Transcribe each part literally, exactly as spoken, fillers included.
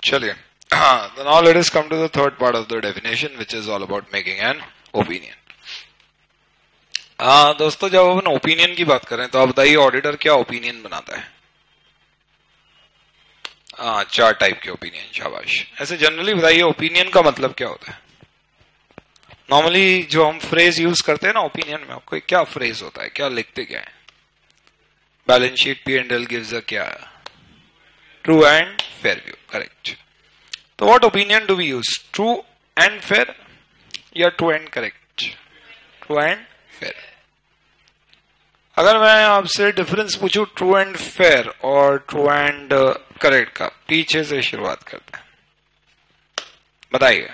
चलिए, हाँ, now let us come to the third part of the definition, which is all about making an opinion. हाँ दोस्तों, जब अपन opinion की बात करें तो आप बताइए ऑडिटर क्या ओपिनियन बनाता है? हाँ, चार टाइप के ओपिनियन, शाबाश। ऐसे जनरली बताइए ओपिनियन का मतलब क्या होता है? नॉर्मली जो हम फ्रेज यूज करते हैं ना ओपिनियन में, कोई क्या फ्रेज होता है, क्या लिखते क्या है? Balance sheet P and L gives a क्या? True and fair view, correct. तो what opinion do we use? True and fair या true and correct? True and fair. अगर मैं आपसे डिफरेंस पूछूं ट्रू एंड फेयर और ट्रू एंड करेक्ट का, पीछे से शुरुआत करते हैं, बताइए।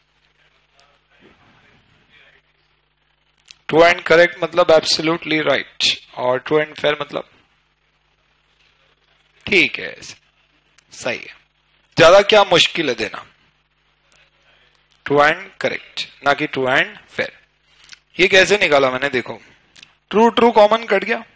ट्रू एंड करेक्ट मतलब एब्सोल्युटली राइट, और ट्रू एंड फेयर मतलब ठीक है, सही है। ज्यादा क्या मुश्किल है देना? ट्रू एंड करेक्ट, ना कि ट्रू एंड फेयर। ये कैसे निकाला मैंने? देखो, ट्रू ट्रू कॉमन कट गया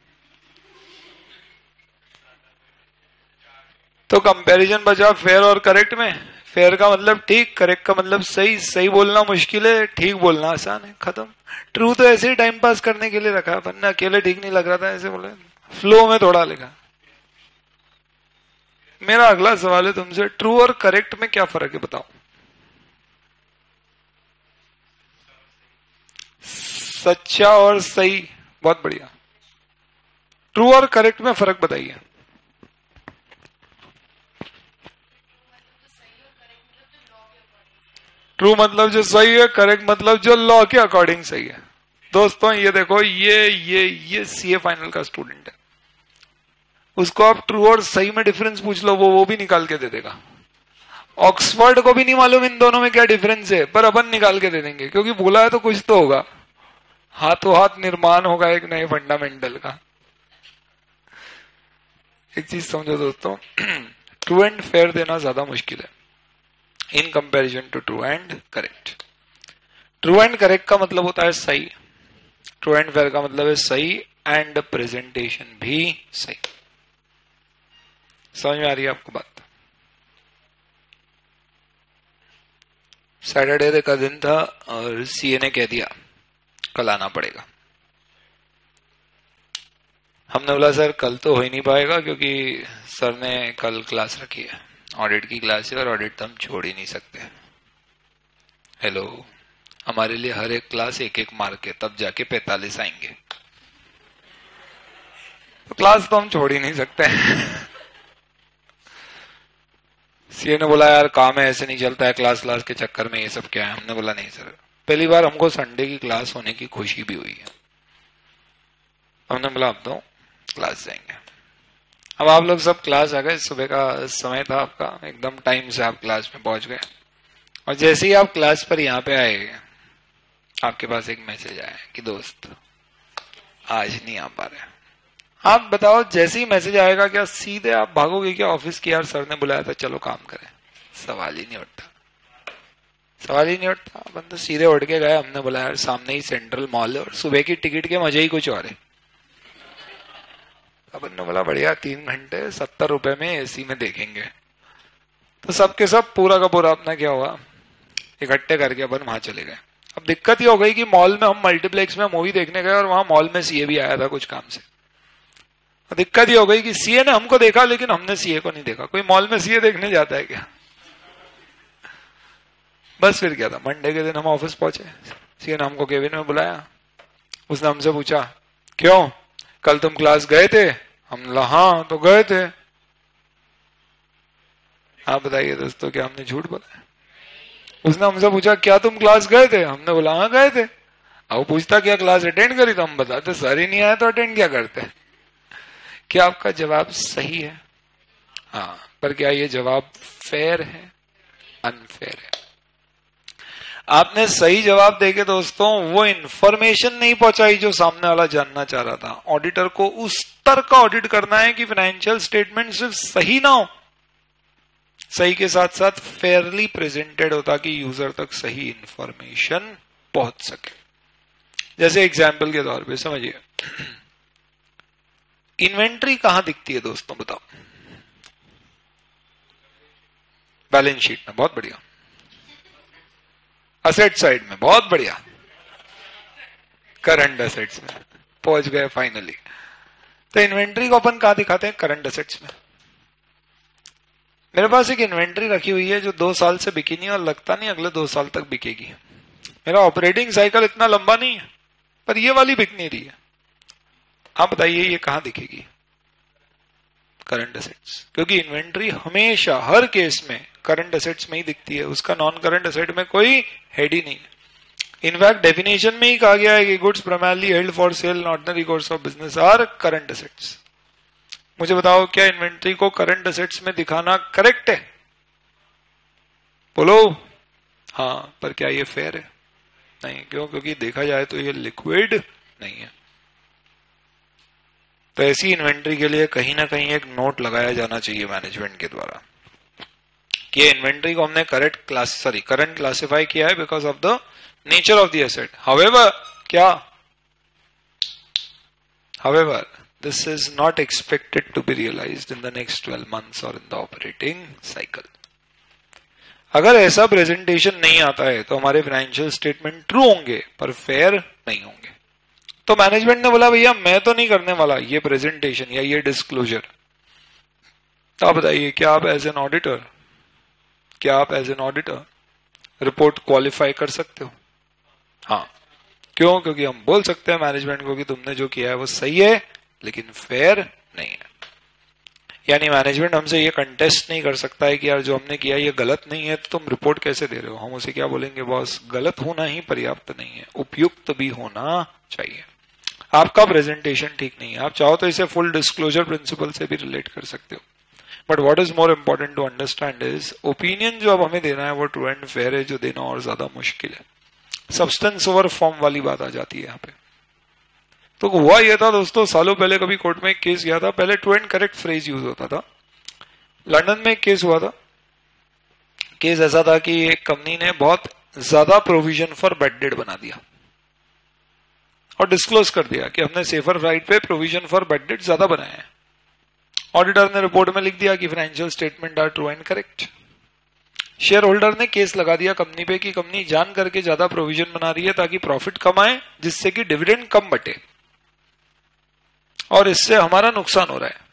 तो कंपैरिजन बचा फेयर और करेक्ट में। फेयर का मतलब ठीक, करेक्ट का मतलब सही। सही बोलना मुश्किल है, ठीक बोलना आसान है, खत्म। ट्रू तो ऐसे ही टाइम पास करने के लिए रखा, वरना अकेले ठीक नहीं लग रहा था, ऐसे बोले फ्लो में थोड़ा लिखा। मेरा अगला सवाल है तुमसे, ट्रू और करेक्ट में क्या फर्क है बताओ? सच्चा और सही, बहुत बढ़िया। ट्रू और करेक्ट में फर्क बताइए। ट्रू मतलब जो सही है, करेक्ट मतलब जो लॉ के अकॉर्डिंग सही है। दोस्तों ये देखो, ये ये ये सीए फाइनल का स्टूडेंट है, उसको आप ट्रू और सही में डिफरेंस पूछ लो, वो वो भी निकाल के दे देगा। ऑक्सफोर्ड को भी नहीं मालूम इन दोनों में क्या डिफरेंस है, पर अपन निकाल के दे देंगे, क्योंकि बोला है तो कुछ तो होगा। हाथों हाथ निर्माण होगा एक नए फंडामेंटल का। एक चीज समझो दोस्तों, ट्रू एंड फेयर देना ज्यादा मुश्किल है in comparison to true and correct. True and correct का मतलब होता है सही, ट्रू एंड फेयर का मतलब है सही एंड प्रेजेंटेशन भी सही। समझ में आ रही है आपको बात? सैटरडे का दिन था और सीए ने कह दिया कल आना पड़ेगा। हमने बोला सर कल तो हो ही नहीं पाएगा, क्योंकि सर ने कल क्लास रखी है, ऑडिट की क्लास है, और ऑडिट तो हम छोड़ ही नहीं सकते। हेलो, हमारे लिए हर एक क्लास एक एक मार्क है, तब जाके पैंतालीस आएंगे, तो क्लास तो हम छोड़ ही नहीं सकते। सीए ने बोला यार काम है, ऐसे नहीं चलता है, क्लास क्लास के चक्कर में ये सब क्या है। हमने बोला नहीं सर, पहली बार हमको संडे की क्लास होने की खुशी भी हुई है। हमने बोला अब तो क्लास जाएंगे। अब आप लोग सब क्लास आ गए, सुबह का समय था आपका, एकदम टाइम से आप क्लास में पहुंच गए, और जैसे ही आप क्लास पर यहाँ पे आए, आपके पास एक मैसेज आया कि दोस्त आज नहीं आ पा रहे। आप बताओ, जैसे ही मैसेज आएगा क्या सीधे आप भागोगे क्या ऑफिस की, यार सर ने बुलाया था चलो काम करें? सवाल ही नहीं उठता, सवाल ही नहीं उठता। अपन तो सीधे उठ के गए, हमने बोला यार सामने ही सेंट्रल मॉल है और सुबह की टिकट के मजे ही कुछ और है। अपन ने बोला बढ़िया, तीन घंटे सत्तर रुपए में एसी में देखेंगे। तो सबके सब पूरा का पूरा अपना क्या हुआ, इकट्ठे करके अपन वहां चले गए। अब दिक्कत ये हो गई कि मॉल में हम मल्टीप्लेक्स में मूवी देखने गए और वहां मॉल में सीए भी आया था कुछ काम से। दिक्कत ये हो गई कि सीए ने हमको देखा लेकिन हमने सीए को नहीं देखा। कोई मॉल में सीए देखने जाता है क्या? बस फिर क्या था, मंडे के दिन हम ऑफिस पहुंचे, सीए ने हमको केबिन में बुलाया, उसने हमसे पूछा क्यों कल तुम क्लास गए थे? हम बोला हाँ तो गए थे। आप बताइए दोस्तों क्या हमने झूठ बोला? उसने हमसे पूछा क्या तुम क्लास गए थे? हमने बोला हाँ गए थे। अब पूछता क्या क्लास अटेंड करी? तो हम बताते सर ही नहीं आया तो अटेंड क्या करते। क्या आपका जवाब सही है? हाँ, पर क्या ये जवाब फेयर है? अनफेयर है। आपने सही जवाब देके दोस्तों वो इंफॉर्मेशन नहीं पहुंचाई जो सामने वाला जानना चाह रहा था। ऑडिटर को उस स्तर का ऑडिट करना है कि फाइनेंशियल स्टेटमेंट सिर्फ सही ना हो, सही के साथ साथ फेयरली प्रेजेंटेड हो, ताकि यूजर तक सही इंफॉर्मेशन पहुंच सके। जैसे एग्जाम्पल के तौर पे समझिए, इन्वेंट्री कहां दिखती है दोस्तों बताओ? बैलेंस शीट में बहुत बढ़िया, असेट साइड में बहुत बढ़िया, करंट असेट्स में पहुंच गए फाइनली। तो इन्वेंट्री को अपन कहां दिखाते हैं? करंट असेट्स में। मेरे पास एक इन्वेंट्री रखी हुई है जो दो साल से बिकी नहीं और लगता नहीं अगले दो साल तक बिकेगी। मेरा ऑपरेटिंग साइकिल इतना लंबा नहीं है, पर ये वाली बिक नहीं रही है। आप बताइए ये कहां दिखेगी? करंट असेट्स, क्योंकि इन्वेंट्री हमेशा हर केस में करंट असेट्स में ही दिखती है, उसका नॉन करंट असेट में कोई हेड ही नहीं है। इनफैक्ट डेफिनेशन में ही कहा गया है कि goods primarily held for sale in ordinary course of business are current assets. मुझे बताओ क्या इन्वेंट्री को करंट असेट्स में दिखाना करेक्ट है? बोलो हाँ, पर क्या ये फेयर है? नहीं। क्यों? क्योंकि देखा जाए तो ये लिक्विड नहीं है। तो ऐसी इन्वेंट्री के लिए कहीं ना कहीं एक नोट लगाया जाना चाहिए मैनेजमेंट के द्वारा कि इन्वेंट्री को हमने correct class sorry current classify किया है because of the nature of the asset. However क्या however this is not expected to be realised in the next twelve months और इन द ऑपरेटिंग साइकिल। अगर ऐसा presentation नहीं आता है तो हमारे फाइनेंशियल स्टेटमेंट ट्रू होंगे पर फेयर नहीं होंगे। तो मैनेजमेंट ने बोला भैया मैं तो नहीं करने वाला ये प्रेजेंटेशन या ये डिस्क्लोजर। तो आप बताइए क्या आप एज एन ऑडिटर क्या आप as an auditor report qualify कर सकते हो? हाँ। क्यों? क्योंकि हम बोल सकते हैं मैनेजमेंट को कि तुमने जो किया है वो सही है लेकिन फेयर नहीं है। यानी मैनेजमेंट हमसे ये कंटेस्ट नहीं कर सकता है कि यार जो हमने किया ये गलत नहीं है तो तुम रिपोर्ट कैसे दे रहे हो। हम उसे क्या बोलेंगे? बॉस गलत होना ही पर्याप्त नहीं है, उपयुक्त भी होना चाहिए। आपका प्रेजेंटेशन ठीक नहीं है, आप चाहो तो इसे फुल डिस्क्लोजर प्रिंसिपल से भी रिलेट कर सकते हो। But what is more important to understand is opinion जो अब हमें देना है वो ट्रू एंड फेयर है, जो देना और ज्यादा मुश्किल है। सब्सटेंस ओवर फॉर्म वाली बात आ जाती है यहाँ पे। तो हुआ यह था दोस्तों, सालों पहले कभी कोर्ट में एक केस गया था, पहले true and correct phrase use होता था। लंदन में एक केस हुआ था। केस ऐसा था कि एक कंपनी ने बहुत ज्यादा प्रोविजन फॉर बैड डेट बना दिया और डिस्क्लोज कर दिया कि हमने सेफर राइट पे प्रोविजन फॉर बैड डेट ज्यादा बनाया है। ऑडिटर ने रिपोर्ट में लिख दिया कि financial statement are true and correct. Share holder ने केस लगा दिया कंपनी पे कि कंपनी जान करके ज्यादा प्रोविजन बना रही है ताकि प्रॉफिट कम आए, जिससे कि डिविडेंड कम बटे और इससे हमारा नुकसान हो रहा है।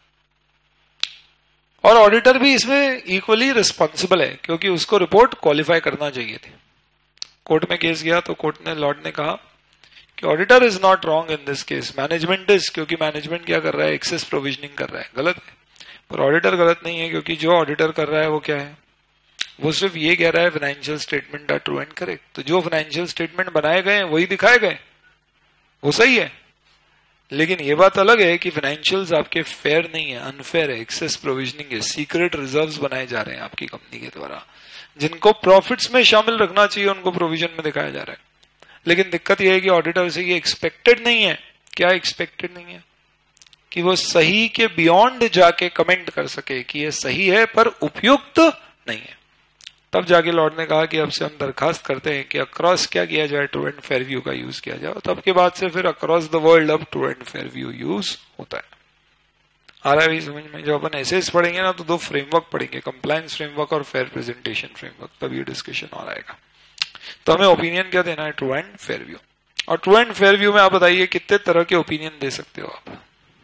और ऑडिटर भी इसमें इक्वली रिस्पॉन्सिबल है क्योंकि उसको रिपोर्ट क्वालिफाई करना चाहिए थी। कोर्ट में केस गया तो कोर्ट ने लॉर्ड ने कहा कि auditor is not wrong in this case, management is, क्योंकि मैनेजमेंट क्या कर रहा है? एक्सेस प्रोविजनिंग कर रहा है, गलत है। पर ऑडिटर गलत नहीं है क्योंकि जो ऑडिटर कर रहा है वो क्या है? वो सिर्फ ये कह रहा है financial statement are true and correct. तो जो फाइनेंशियल स्टेटमेंट बनाए गए वही दिखाए गए, वो सही है। लेकिन ये बात अलग है कि फाइनेंशियल्स आपके फेयर नहीं है, अनफेयर है, एक्सेस प्रोविजनिंग है, सीक्रेट रिजर्व्स बनाए जा रहे हैं आपकी कंपनी के द्वारा। जिनको प्रॉफिट्स में शामिल रखना चाहिए उनको प्रोविजन में दिखाया जा रहा है। लेकिन दिक्कत यह है कि ऑडिटर से ये एक्सपेक्टेड नहीं है। क्या एक्सपेक्टेड नहीं है? कि वो सही के बियॉन्ड जाके कमेंट कर सके कि ये सही है पर उपयुक्त नहीं है। तब जाके लॉर्ड ने कहा कि अब से हम दरखास्त करते हैं कि अक्रॉस क्या किया जाए, ट्रू एंड फेयर व्यू का यूज किया जाए। तब के बाद से फिर अक्रॉस द वर्ल्ड अब true and fair view use होता है। आ रहा है भी समझ में? जब अपन ऐसे पढ़ेंगे ना तो दो फ्रेमवर्क पढ़ेंगे, कंप्लायंस फ्रेमवर्क और फेयर प्रेजेंटेशन फ्रेमवर्क, तब ये डिस्कशन और आएगा। तो हमें ओपिनियन क्या देना है? True and fair view. और ट्रू एंड फेयर व्यू में आप बताइए कितने तरह के ओपिनियन दे सकते हो आप?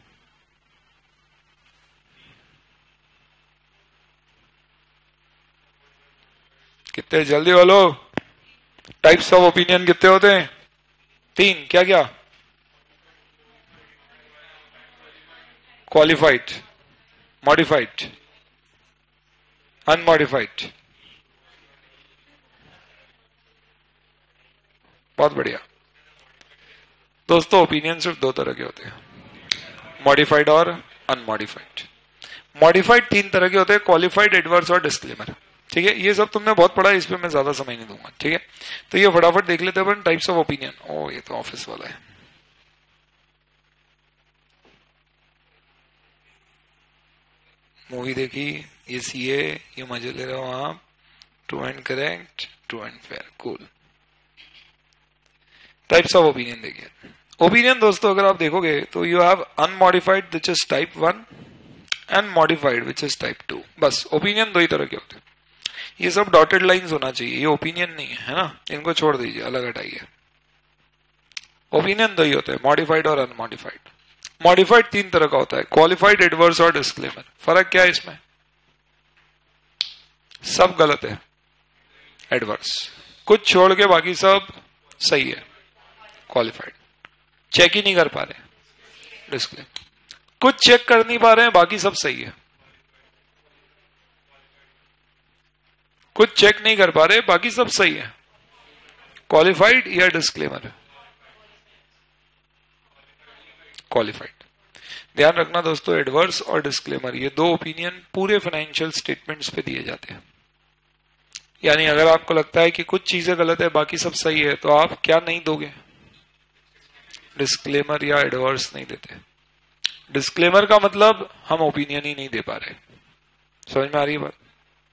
कितने? जल्दी बोलो। टाइप्स ऑफ ओपिनियन कितने होते हैं? तीन। क्या क्या? Qualified, modified, unmodified. बहुत बढ़िया दोस्तों। ओपिनियन सिर्फ दो तरह के होते हैं, मॉडिफाइड और अनमॉडिफाइड। मॉडिफाइड तीन तरह के होते हैं, क्वालिफाइड, एडवर्स और डिस्क्लेमर। ठीक है, ये सब तुमने बहुत पढ़ा है, इस पे मैं ज्यादा समय नहीं दूंगा। ठीक है, तो ये फटाफट देख लेते हैं टाइप्स ऑफ ओपिनियन। ओ ये तो ऑफिस वाला है। मूवी देखी, ये सीए, ये मजे ले रहे हो आप। True and correct, true and fair, cool. Types of opinion देखिए। ओपिनियन दोस्तों अगर आप देखोगे तो you have unmodified which is type one and modified which is type two. बस ओपिनियन दो ही तरह के होते हैं। ये सब डॉटेड लाइंस होना चाहिए, ये ओपिनियन नहीं है, है ना, इनको छोड़ दीजिए, अलग हटाइए। ओपिनियन दो ही होते हैं, मॉडिफाइड और अनमॉडिफाइड। मॉडिफाइड तीन तरह का होता है, क्वालिफाइड, एडवर्स और डिस्क्लेमर। फर्क क्या है इसमें? सब गलत है एडवर्स, कुछ छोड़ के बाकी सब सही है क्वालिफाइड। चेक ही नहीं कर पा रहे डिस्क्लेमर, कुछ चेक कर नहीं पा रहे हैं, बाकी सब सही है। कुछ चेक नहीं कर पा रहे, बाकी सब सही है, क्वालिफाइड या डिस्क्लेमर है? क्वालिफाइड। ध्यान रखना दोस्तों, एडवर्स और डिस्क्लेमर ये दो ओपिनियन पूरे फाइनेंशियल स्टेटमेंट्स पे दिए जाते हैं। यानी अगर आपको लगता है कि कुछ चीजें गलत है बाकी सब सही है, तो आप क्या नहीं दोगे? डिस्क्लेमर या एडवर्स नहीं देते। डिस्क्लेमर का मतलब हम ओपिनियन ही नहीं दे पा रहे। समझ में आ रही है बात?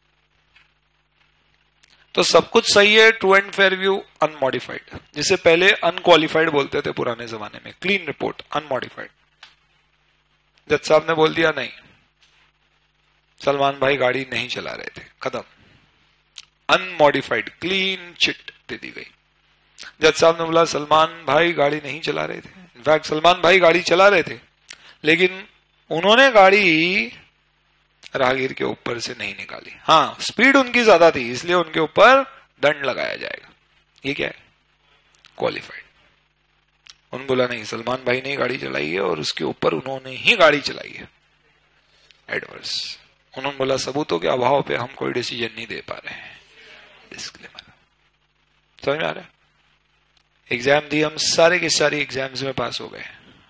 तो सब कुछ सही है, true and fair view unmodified, जिसे पहले अनक्वालिफाइड बोलते थे पुराने जमाने में। Clean report unmodified. जज साहब ने बोल दिया नहीं, सलमान भाई गाड़ी नहीं चला रहे थे, खत्म, अनमॉडिफाइड, क्लीन चिट दे दी गई। जज साहब ने बोला सलमान भाई गाड़ी नहीं चला रहे थे, इनफैक्ट सलमान भाई गाड़ी चला रहे थे, लेकिन उन्होंने गाड़ी राहगीर के ऊपर से नहीं निकाली। हाँ, स्पीड उनकी ज्यादा थी, इसलिए उनके ऊपर दंड लगाया जाएगा। ये क्या है? क्वालिफाइड। उन्होंने बोला नहीं, सलमान भाई ने गाड़ी चलाई है और उसके ऊपर उन्होंने ही गाड़ी चलाई है। एडवर्स। उन्होंने बोला सबूतों के अभाव पे हम कोई डिसीजन नहीं दे पा रहे हैं। डिस्क्लेमर। समझ में आ रहा है? एग्जाम दी, हम सारे के सारे एग्जाम्स में पास हो गए,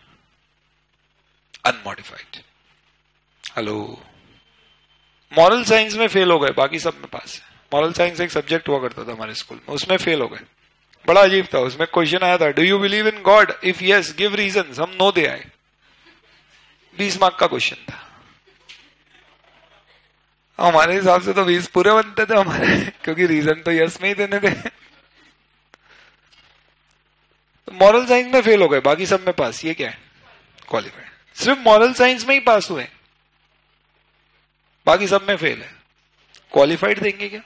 अनमॉडिफाइड। हेलो, मॉरल साइंस में फेल हो गए, बाकी सब में पास है। मॉरल साइंस एक सब्जेक्ट हुआ करता था हमारे स्कूल में, उसमें फेल हो गए। बड़ा अजीब था, उसमें क्वेश्चन आया था, do you believe in God, if yes give reasons. हम नो दे आए, बीस मार्क का क्वेश्चन था। हमारे हिसाब से तो बीस पूरे बनते थे हमारे, क्योंकि रीजन तो यस में ही देने थे। तो मॉरल साइंस में फेल हो गए, बाकी सब में पास। ये क्या है? क्वालिफाइड। सिर्फ मॉरल साइंस में ही पास हुए, बाकी सब में फेल है। क्वालिफाइड देंगे क्या?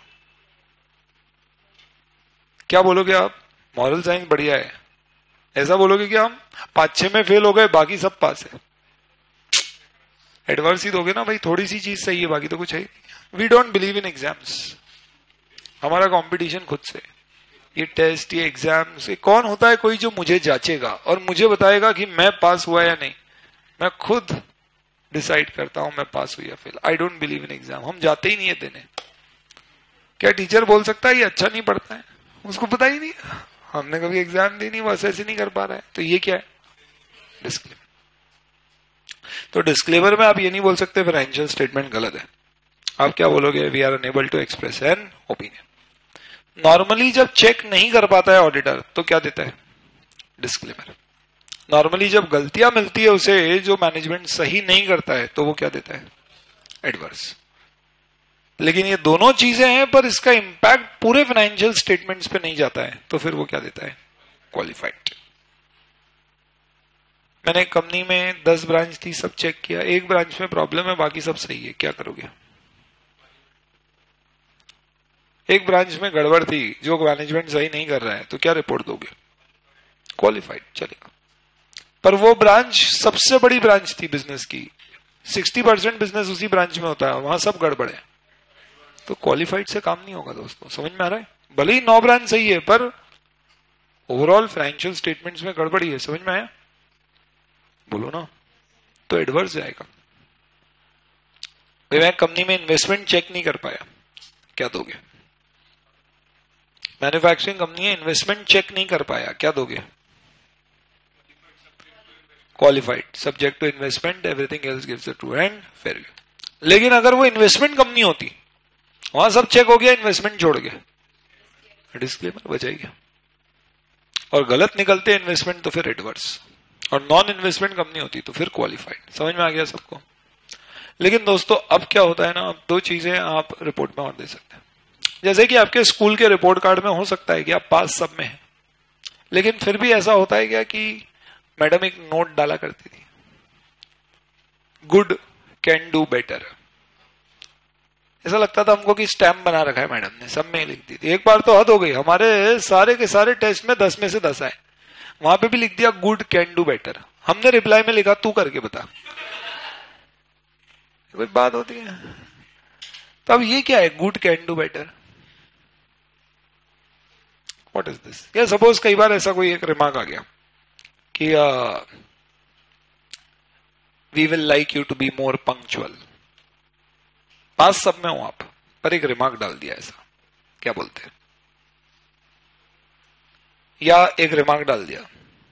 क्या बोलोगे आप? मॉरल साइंस बढ़िया है, ऐसा बोलोगे कि हम पांच छह में फेल हो गए, बाकी सब पास है। एडवर्स ही दोगे ना भाई, थोड़ी सी चीज सही है, बाकी तो कुछ है ही नहीं। We don't believe in exams. हमारा कंपटीशन खुद से। ये टेस्ट, ये एग्जाम्स, ये कौन होता है कोई जो मुझे जांचेगा और मुझे बताएगा कि मैं पास हुआ या नहीं? मैं खुद डिसाइड करता हूं मैं पास हुई या fail. I don't believe in exam. हम जाते ही नहीं है देने। क्या टीचर बोल सकता है ये अच्छा नहीं पढ़ता है? उसको पता ही नहीं, हमने कभी एग्जाम दी नहीं, वो ऐसे नहीं कर पा रहा है। तो ये क्या है? डिस्क्लेमर। तो डिस्क्लेमर में आप ये नहीं बोल सकते फाइनेंशियल स्टेटमेंट गलत है। आप क्या बोलोगे? We are unable to express an opinion. Normally जब चेक नहीं कर पाता है ऑडिटर, तो क्या देता है? डिस्क्लेमर। नॉर्मली जब गलतियां मिलती है उसे, जो मैनेजमेंट सही नहीं करता है, तो वो क्या देता है? एडवर्स। लेकिन ये दोनों चीजें हैं, पर इसका इंपैक्ट पूरे फाइनेंशियल स्टेटमेंट्स पे नहीं जाता है, तो फिर वो क्या देता है? क्वालिफाइड। मैंने एक कंपनी में दस ब्रांच थी, सब चेक किया, एक ब्रांच में प्रॉब्लम है, बाकी सब सही है, क्या करोगे? एक ब्रांच में गड़बड़ थी, जो मैनेजमेंट सही नहीं कर रहा है, तो क्या रिपोर्ट दोगे? क्वालिफाइड चलेगा। पर वो ब्रांच सबसे बड़ी ब्रांच थी बिजनेस की, साठ परसेंट बिजनेस उसी ब्रांच में होता है, वहां सब गड़बड़ है, तो क्वालिफाइड से काम नहीं होगा दोस्तों। समझ में आ रहा है? भले ही नौ ब्रांच सही है, पर ओवरऑल फाइनेंशियल स्टेटमेंट्स में गड़बड़ी है। समझ में आया? बोलो ना। तो एडवर्स जाएगा। मैं कंपनी में इन्वेस्टमेंट चेक नहीं कर पाया, क्या दोगे? मैन्युफैक्चरिंग कंपनी है, इन्वेस्टमेंट चेक नहीं कर पाया, क्या दोगे? Qualified. Subject to investment, everything else gives a true and fair view. लेकिन अगर वो इन्वेस्टमेंट कंपनी होती, वहां सब चेक हो गया, इन्वेस्टमेंट छोड़ गया, डिस्क्लेमर बचाएगा। और गलत निकलते इन्वेस्टमेंट, तो फिर एडवर्स। और नॉन इन्वेस्टमेंट कंपनी होती तो फिर क्वालिफाइड। समझ में आ गया सबको? लेकिन दोस्तों अब क्या होता है ना, अब दो चीजें आप रिपोर्ट में और दे सकते हैं। जैसे कि आपके स्कूल के रिपोर्ट कार्ड में हो सकता है कि आप पास सब में हैं, लेकिन फिर भी ऐसा होता है क्या कि मैडम एक नोट डाला करती थी, गुड कैन डू बेटर। ऐसा लगता था हमको कि स्टैम्प बना रखा है मैडम ने, सब में लिख दी थी। एक बार तो हद हो गई, हमारे सारे के सारे टेस्ट में दस में से दस आए, वहां पे भी लिख दिया गुड कैन डू बेटर। हमने रिप्लाई में लिखा तू करके बता। कोई बात होती है? तो अब ये क्या है good can do better? What is this? या सपोज कई बार ऐसा कोई एक रिमार्क आ गया कि we will like you to be more punctual. Pass सब में हूं आप, पर एक रिमार्क डाल दिया ऐसा, क्या बोलते हैं? या एक रिमार्क डाल दिया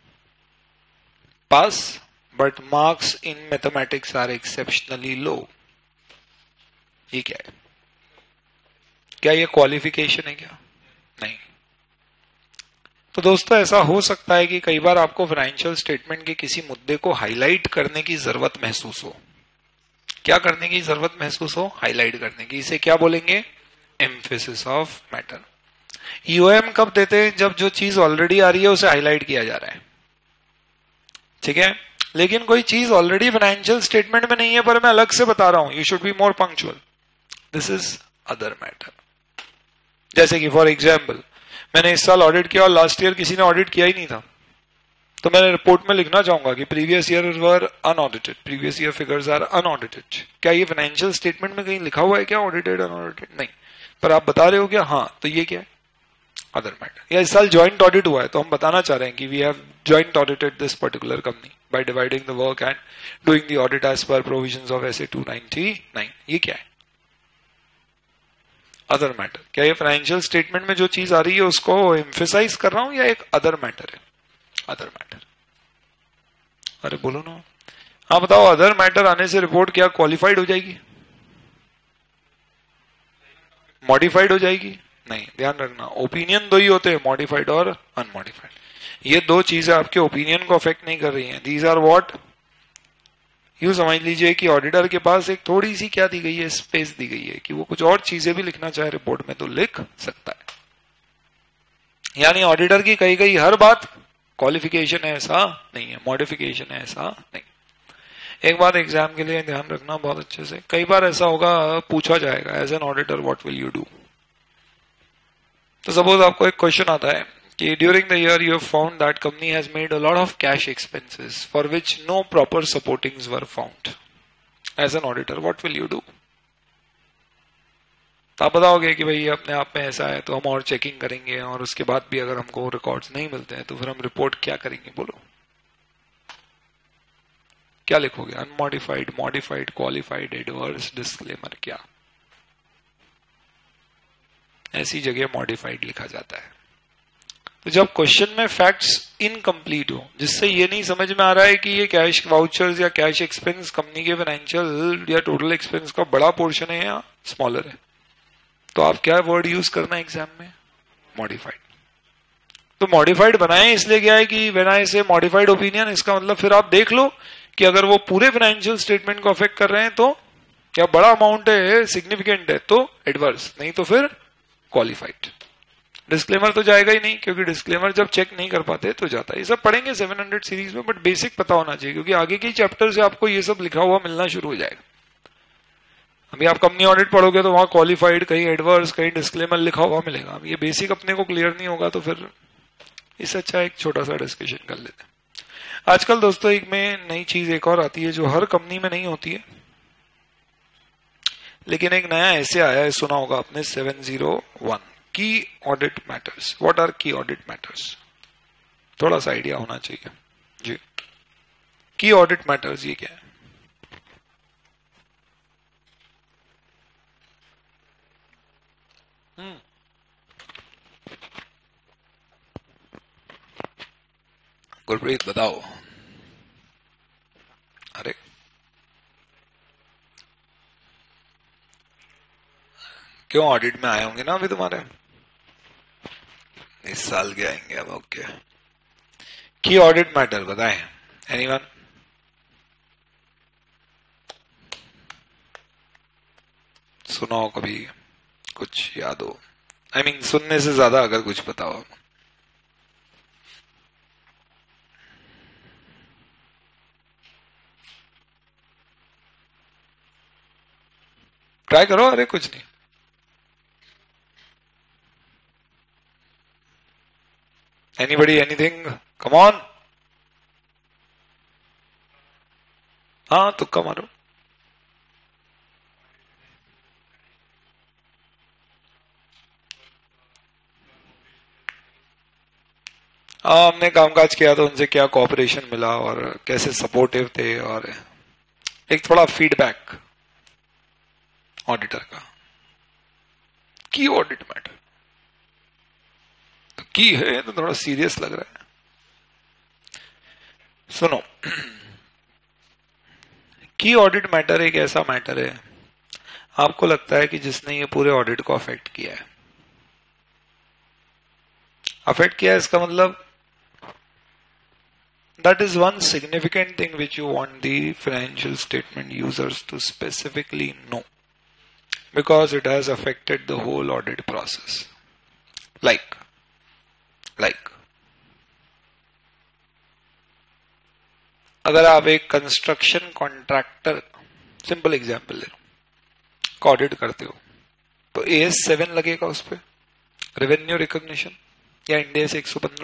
pass but marks in mathematics are exceptionally low. ये क्या है? क्या ये क्वालिफिकेशन है क्या? नहीं। तो दोस्तों ऐसा हो सकता है कि कई बार आपको फाइनेंशियल स्टेटमेंट के किसी मुद्दे को हाईलाइट करने की जरूरत महसूस हो। क्या करने की जरूरत महसूस हो? हाईलाइट करने की। इसे क्या बोलेंगे? Emphasis of matter. ईओएम कब देते हैं? जब जो चीज ऑलरेडी आ रही है उसे हाईलाइट किया जा रहा है, ठीक है। लेकिन कोई चीज ऑलरेडी फाइनेंशियल स्टेटमेंट में नहीं है पर मैं अलग से बता रहा हूं, you should be more punctual, this is other matter. जैसे कि फॉर एग्जाम्पल मैंने इस साल ऑडिट किया और लास्ट ईयर किसी ने ऑडिट किया ही नहीं था, तो मैंने रिपोर्ट में लिखना चाहूंगा कि previous year were unaudited, previous year figures are unaudited. क्या ये फाइनेंशियल स्टेटमेंट में कहीं लिखा हुआ है क्या ऑडिटेड अनऑडिटेड? नहीं, पर आप बता रहे हो क्या? हाँ, तो ये क्या है? Other matter. या इस साल ज्वाइंट ऑडिट हुआ है तो हम बताना चाह रहे हैं कि we have joint audited this particular company by dividing the work and doing the audit as per provisions of S A two ninety nine. ये क्या है? Other matter. क्या ये फाइनेंशियल स्टेटमेंट में जो चीज आ रही है उसको एम्फेसाइज कर रहा हूं या एक अदर मैटर है? Other matter. अरे बोलो ना, हाँ बताओ, अदर मैटर आने से रिपोर्ट क्या क्वालिफाइड हो जाएगी? मॉडिफाइड हो जाएगी? नहीं। ध्यान रखना, ओपिनियन दो ही होते हैं, मॉडिफाइड और अनमॉडिफाइड। ये दो चीजें आपके ओपिनियन को अफेक्ट नहीं कर रही हैं। दीज आर व्हाट, यूं समझ लीजिए कि ऑडिटर के पास एक थोड़ी सी क्या दी गई है, स्पेस दी गई है कि वो कुछ और चीजें भी लिखना चाहे रिपोर्ट में तो लिख सकता है। यानी ऑडिटर की कही गई हर बात क्वालिफिकेशन है ऐसा नहीं है, मॉडिफिकेशन है ऐसा नहीं। एक बात एग्जाम के लिए ध्यान रखना बहुत अच्छे से, कई बार ऐसा होगा पूछा जाएगा as an auditor what will you do. तो सपोज आपको एक क्वेश्चन आता है कि during the year you have found that company has made a lot of cash expenses for which no proper supportings were found. As an auditor what will you do? तो आप बताओगे कि भाई अपने आप में ऐसा है तो हम और चेकिंग करेंगे, और उसके बाद भी अगर हमको रिकॉर्ड्स नहीं मिलते हैं तो फिर हम रिपोर्ट क्या करेंगे? बोलो क्या लिखोगे? Unmodified, modified, qualified, adverse, disclaimer? क्या ऐसी जगह मॉडिफाइड लिखा जाता है? तो जब क्वेश्चन में फैक्ट्स इनकम्प्लीट हो, जिससे ये नहीं समझ में आ रहा है कि ये कैश वाउचर्स या कैश एक्सपेंस कंपनी के फाइनेंशियल या टोटल एक्सपेंस का बड़ा पोर्शन है या स्मॉलर है, तो आप क्या वर्ड यूज करना है एग्जाम में? मॉडिफाइड। तो मॉडिफाइड बनाए इसलिए क्या है कि व्हेन आई से मॉडिफाइड ओपिनियन, इसका मतलब फिर आप देख लो कि अगर वो पूरे फाइनेंशियल स्टेटमेंट को अफेक्ट कर रहे हैं तो क्या बड़ा अमाउंट है, सिग्निफिकेंट है, तो एडवर्स, नहीं तो फिर क्वालिफाइड। डिस्क्लेमर तो जाएगा ही नहीं, क्योंकि डिस्क्लेमर जब चेक नहीं कर पाते तो जाता है। ये सब पढ़ेंगे सेवन हंड्रेड सीरीज में, बट बेसिक पता होना चाहिए, क्योंकि आगे की चैप्टर से आपको ये सब लिखा हुआ मिलना शुरू हो जाएगा। अभी आप कंपनी ऑडिट पढ़ोगे तो वहां क्वालिफाइड, कहीं एडवर्स, कहीं डिस्क्लेमर लिखा हुआ मिलेगा। ये बेसिक अपने को क्लियर नहीं होगा तो फिर इससे अच्छा एक छोटा सा डिस्कशन कर लेते हैं। आजकल दोस्तों एक में नई चीज एक और आती है जो हर कंपनी में नहीं होती है, लेकिन एक नया ऐसे आया है, सुना होगा आपने, seven zero one, key audit matters. What are key audit matters? थोड़ा सा आइडिया होना चाहिए जी। की ऑडिट मैटर्स ये क्या है? हम्म गुरप्रीत बताओ। अरे क्यों, ऑडिट में आए होंगे ना अभी तुम्हारे, इस साल के आएंगे अब। ओके, की ऑडिट मैटर बताएं एनीवन? सुना हो कभी, कुछ याद हो? आई I मीन mean, सुनने से ज्यादा अगर कुछ पता हो। ट्राई करो, अरे कुछ नहीं। Anybody anything, come on. हाँ तुक्का मारो। हाँ हमने कामकाज किया तो उनसे क्या कोऑपरेशन मिला और कैसे सपोर्टिव थे, और एक थोड़ा फीडबैक ऑडिटर का। की ऑडिट मैटर तो की है तो थोड़ा सीरियस लग रहा है। सुनो, की ऑडिट मैटर एक ऐसा मैटर है, आपको लगता है कि जिसने ये पूरे ऑडिट को अफेक्ट किया है। अफेक्ट किया है इसका मतलब that is one significant thing which you want the financial statement users to specifically know, because it has affected the whole audit process. Like, like, अगर आप एक कंस्ट्रक्शन कॉन्ट्रैक्टर, सिंपल एग्जांपल ले लो, का ऑडिट करते हो तो ए एस सेवन लगेगा उस पर, रेवेन्यू रिकॉग्निशन, या इंडिया से एक सौ पंद्रह,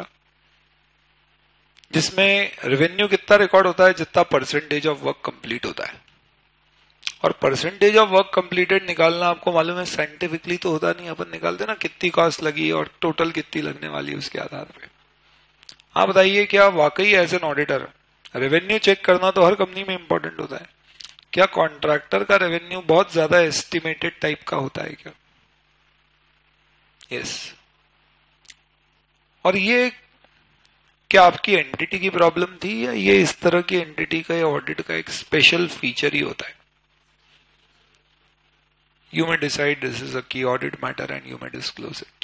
जिसमें रेवेन्यू कितना रिकॉर्ड होता है, जितना परसेंटेज ऑफ वर्क कंप्लीट होता है। और परसेंटेज ऑफ वर्क कंप्लीटेड निकालना आपको मालूम है साइंटिफिकली तो होता नहीं, अपन निकालते ना कितनी कॉस्ट लगी और टोटल कितनी लगने वाली है उसके आधार पे। आप बताइए क्या वाकई as an auditor revenue check करना तो हर कंपनी में इंपॉर्टेंट होता है, क्या कॉन्ट्रैक्टर का रेवेन्यू बहुत ज्यादा एस्टिमेटेड टाइप का होता है क्या? Yes yes. और ये क्या आपकी एंटिटी की प्रॉब्लम थी, या ये इस तरह की एंटिटी का या ऑडिट का एक स्पेशल फीचर ही होता है? You may decide this is a key audit matter and you may disclose it.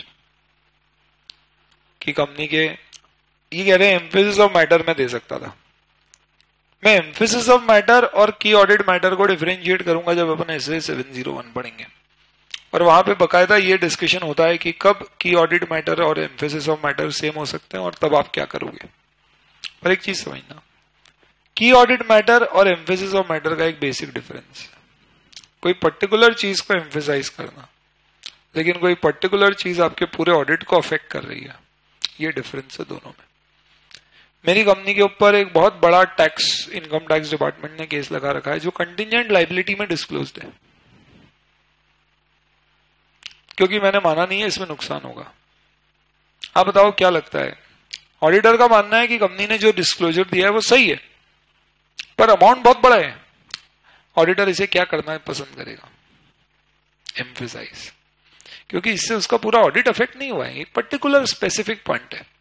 कि कंपनी के ये कह रहे हैं एम्फेसिस ऑफ मैटर में दे सकता था, मैं एम्फेसिस ऑफ मैटर और की ऑडिट मैटर को डिफरेंशिएट करूंगा जब अपन S A seven zero one पढ़ेंगे, और वहां पे बकायदा ये डिस्कशन होता है कि कब की ऑडिट मैटर और एम्फेसिस ऑफ मैटर सेम हो सकते हैं और तब आप क्या करोगे। पर एक चीज समझना, की ऑडिट मैटर और एम्फेसिस ऑफ मैटर का एक बेसिक डिफरेंस है। कोई पर्टिकुलर चीज को एम्फेसाइज करना, लेकिन कोई पर्टिकुलर चीज आपके पूरे ऑडिट को अफेक्ट कर रही है, ये डिफरेंस है दोनों में। मेरी कंपनी के ऊपर एक बहुत बड़ा टैक्स, इनकम टैक्स डिपार्टमेंट ने केस लगा रखा है जो कंटिजेंट लायबिलिटी में डिस्क्लोज्ड है, क्योंकि मैंने माना नहीं है इसमें नुकसान होगा। आप बताओ क्या लगता है? ऑडिटर का मानना है कि कंपनी ने जो डिस्क्लोजर दिया है वो सही है, पर अमाउंट बहुत बड़ा है। ऑडिटर इसे क्या करना पसंद करेगा? एम्फेसाइज, क्योंकि इससे उसका पूरा ऑडिट अफेक्ट नहीं हुआ है, एक पर्टिकुलर स्पेसिफिक पॉइंट है।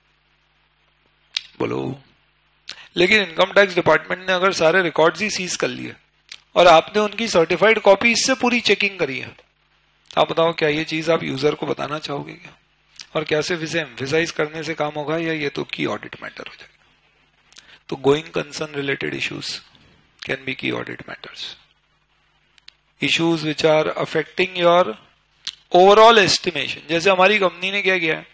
बोलो, लेकिन इनकम टैक्स डिपार्टमेंट ने अगर सारे रिकॉर्ड्स ही सीज कर लिए और आपने उनकी सर्टिफाइड कॉपी इससे पूरी चेकिंग करी है, आप बताओ क्या ये चीज आप यूजर को बताना चाहोगे क्या? और क्या सिर्फ इसे एम्फेसाइज करने से काम होगा, या ये तो की ऑडिट मैटर हो जाएगा? तो going concern related issues can be key audit matters, issues which are affecting your overall estimation. जैसे हमारी कंपनी ने क्या किया है,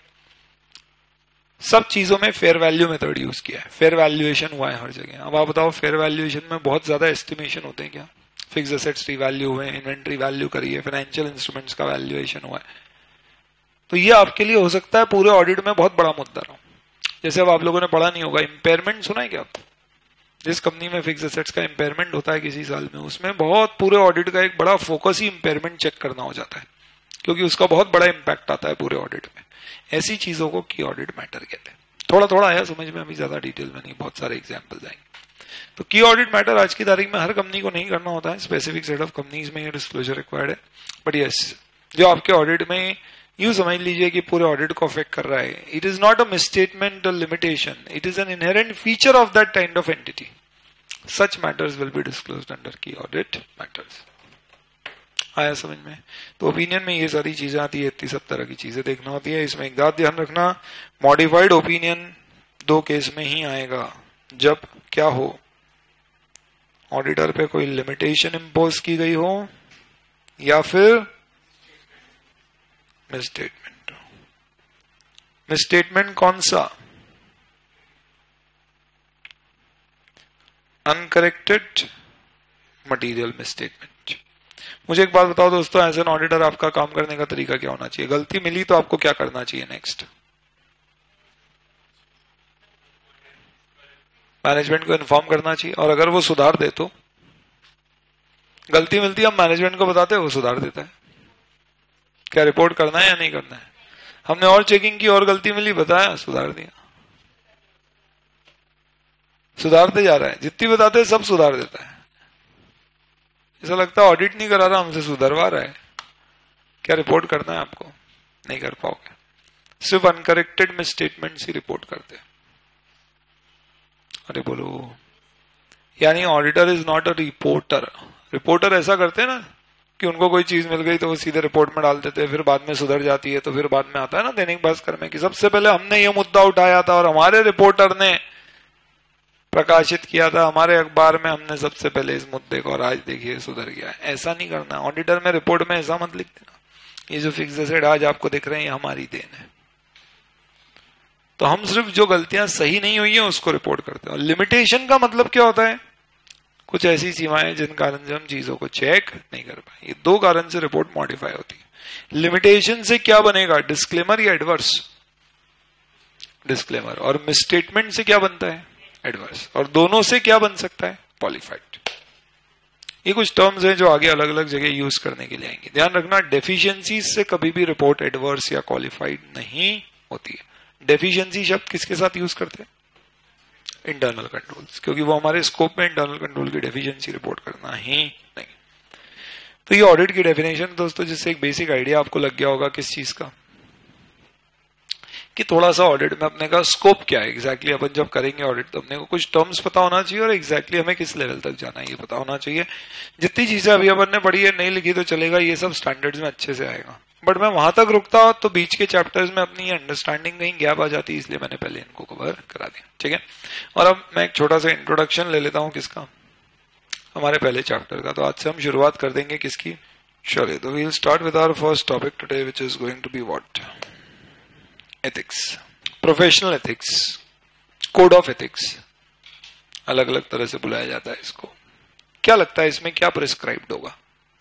सब चीजों में फेयर वैल्यू मेथड यूज किया है, फेयर वैल्यूएशन हुआ है हर जगह। अब आप बताओ फेयर वैल्यूएशन में बहुत ज्यादा एस्टिमेशन होते हैं क्या? फिक्स एसेट्स वैल्यू हुए, इन्वेंट्री वैल्यू करी है, फाइनेंशियल इंस्ट्रूमेंट्स का वैल्यूएशन हुआ है, तो ये आपके लिए हो सकता है पूरे ऑडिट में बहुत बड़ा मुद्दा रहा। जैसे अब आप लोगों ने पढ़ा नहीं होगा, इंपेयरमेंट सुना है क्या आपको? जिस कंपनी में फिक्स एसेट्स का इंपेयरमेंट होता है किसी साल में, उसमें बहुत पूरे ऑडिट का एक बड़ा फोकस ही इंपेयरमेंट चेक करना हो जाता है, क्योंकि उसका बहुत बड़ा इंपैक्ट आता है पूरे ऑडिट में। ऐसी चीजों को की ऑडिट मैटर कहते हैं। थोड़ा थोड़ा आया समझ में, अभी ज्यादा डिटेल में नहीं, बहुत सारे एग्जाम्पल्स आएंगे। तो की ऑडिट मैटर आज की तारीख में हर कंपनी को नहीं करना होता है, स्पेसिफिक सेट ऑफ कंपनीज में ये डिस्क्लोजर रिक्वायर्ड है। बट यस, जो आपके ऑडिट में यूं समझ लीजिए कि पूरे ऑडिट को अफेक्ट कर रहा है, it is not a misstatement और limitation, it is an inherent feature of that kind of entity. Such matters will be disclosed under key audit matters. आया समझ में? तो ओपिनियन में ये सारी चीजें आती है, इतनी सब तरह की चीजें देखना होती है। इसमें एक बात ध्यान रखना, मॉडिफाइड ओपिनियन दो केस में ही आएगा, जब क्या हो, ऑडिटर पे कोई लिमिटेशन इंपोज की गई हो या फिर मिसस्टेटमेंट। मिसस्टेटमेंट कौन सा? Uncorrected material misstatement. मुझे एक बात बताओ दोस्तों, एज एन ऑडिटर आपका काम करने का तरीका क्या होना चाहिए? गलती मिली तो आपको क्या करना चाहिए नेक्स्ट? मैनेजमेंट को इन्फॉर्म करना चाहिए, और अगर वो सुधार दे तो? गलती मिलती है, हम मैनेजमेंट को बताते हैं, वो सुधार देता है। क्या रिपोर्ट करना है या नहीं करना है? हमने और चेकिंग की और गलती मिली, बताया, सुधार दिया। सुधारते जा रहा है, जितनी बताते हैं सब सुधार देता है। ऐसा लगता है ऑडिट नहीं करा रहा, हमसे सुधरवा रहा है। क्या रिपोर्ट करना है आपको? नहीं कर पाओगे, सिर्फ अनकरेक्टेड में स्टेटमेंट्स ही रिपोर्ट करते हैं। अरे बोलो, यानी auditor is not a reporter. Reporter ऐसा करते हैं ना कि उनको कोई चीज मिल गई तो वो सीधे रिपोर्ट में डाल देते हैं, फिर बाद में सुधर जाती है, तो फिर बाद में आता है ना दैनिक भास्कर में कि सबसे पहले हमने ये मुद्दा उठाया था और हमारे रिपोर्टर ने प्रकाशित किया था, हमारे अखबार में हमने सबसे पहले इस मुद्दे को, और आज देखिए सुधर गया है। ऐसा नहीं करना ऑडिटर में, रिपोर्ट में ऐसा मत लिख देना ये जो फिक्स एसेट आज आपको दिख रहे हैं हमारी देन है। तो हम सिर्फ जो गलतियां सही नहीं हुई है उसको रिपोर्ट करते हैं। लिमिटेशन का मतलब क्या होता है? कुछ ऐसी सीमाएं जिन कारण से हम चीजों को चेक नहीं कर पाए। ये दो कारण से रिपोर्ट मॉडिफाई होती है। लिमिटेशन से क्या बनेगा? डिस्क्लेमर या एडवर्स? डिस्क्लेमर। और मिसस्टेटमेंट से क्या बनता है? एडवर्स। और दोनों से क्या बन सकता है? क्वालिफाइड। ये कुछ टर्म्स हैं जो आगे अलग अलग जगह यूज करने के लिए आएंगे। ध्यान रखना, डेफिशिएंसी से कभी भी रिपोर्ट एडवर्स या क्वालिफाइड नहीं होती है। डेफिशिएंसी शब्द किसके साथ यूज करते हैं? इंटरनल कंट्रोल्स, क्योंकि वो हमारे स्कोप में इंटरनल कंट्रोल की डेफिशिएंसी रिपोर्ट करना ही नहीं। तो ये ऑडिट की डेफिनेशन दोस्तों, जिससे एक बेसिक आइडिया आपको लग गया होगा किस चीज का, कि थोड़ा सा ऑडिट में अपने का स्कोप क्या है एग्जैक्टली। अपन जब करेंगे ऑडिट तो अपने को कुछ टर्म्स पता होना चाहिए और एग्जैक्टली हमें किस लेवल तक जाना है ये पता होना चाहिए। जितनी चीजें अभी अपन ने पढ़ी है नहीं लिखी तो चलेगा, ये सब स्टैंडर्ड्स में अच्छे से आएगा। बट मैं वहां तक रुकता तो बीच के चैप्टर्स में अपनी अंडरस्टैंडिंग कहीं गैप आ जाती, इसलिए मैंने पहले इनको कवर करा दिया। ठीक है, और अब मैं एक छोटा सा इंट्रोडक्शन ले लेता हूँ किसका, हमारे पहले चैप्टर का। तो आज से हम शुरुआत कर देंगे किसकी? चलिए, तो we will start with our first topic today, which is going to be what? Ethics. Professional ethics, code of ethics, अलग अलग तरह से बुलाया जाता है इसको। क्या लगता है इसमें क्या प्रिस्क्राइब्ड होगा?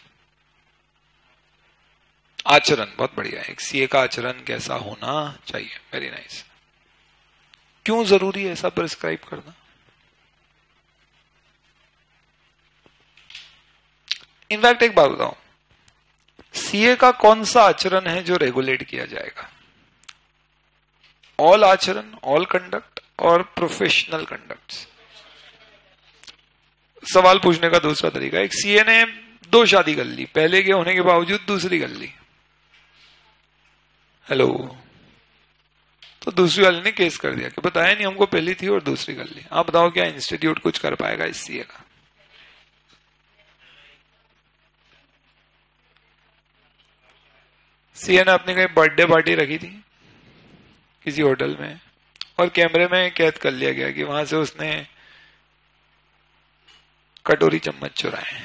आचरण। बहुत बढ़िया। एक सीए का आचरण कैसा होना चाहिए? Very nice. क्यों जरूरी है ऐसा प्रिस्क्राइब करना? इनफैक्ट एक बात बताऊं, सीए का कौन सा आचरण है जो रेगुलेट किया जाएगा? ऑल आचरण, ऑल कंडक्ट और प्रोफेशनल कंडक्ट? सवाल पूछने का दूसरा तरीका, एक सीए ने दो शादी कर ली, पहले के होने के बावजूद दूसरी कर ली। हेलो, तो दूसरी वाले ने केस कर दिया कि बताया नहीं हमको, पहली थी और दूसरी कर ली। आप बताओ क्या इंस्टीट्यूट कुछ कर पाएगा इस सीए का? सीए ने अपनी कहीं बर्थडे पार्टी रखी थी किसी होटल में और कैमरे में कैद कर लिया गया कि वहां से उसने कटोरी चम्मच चुराए,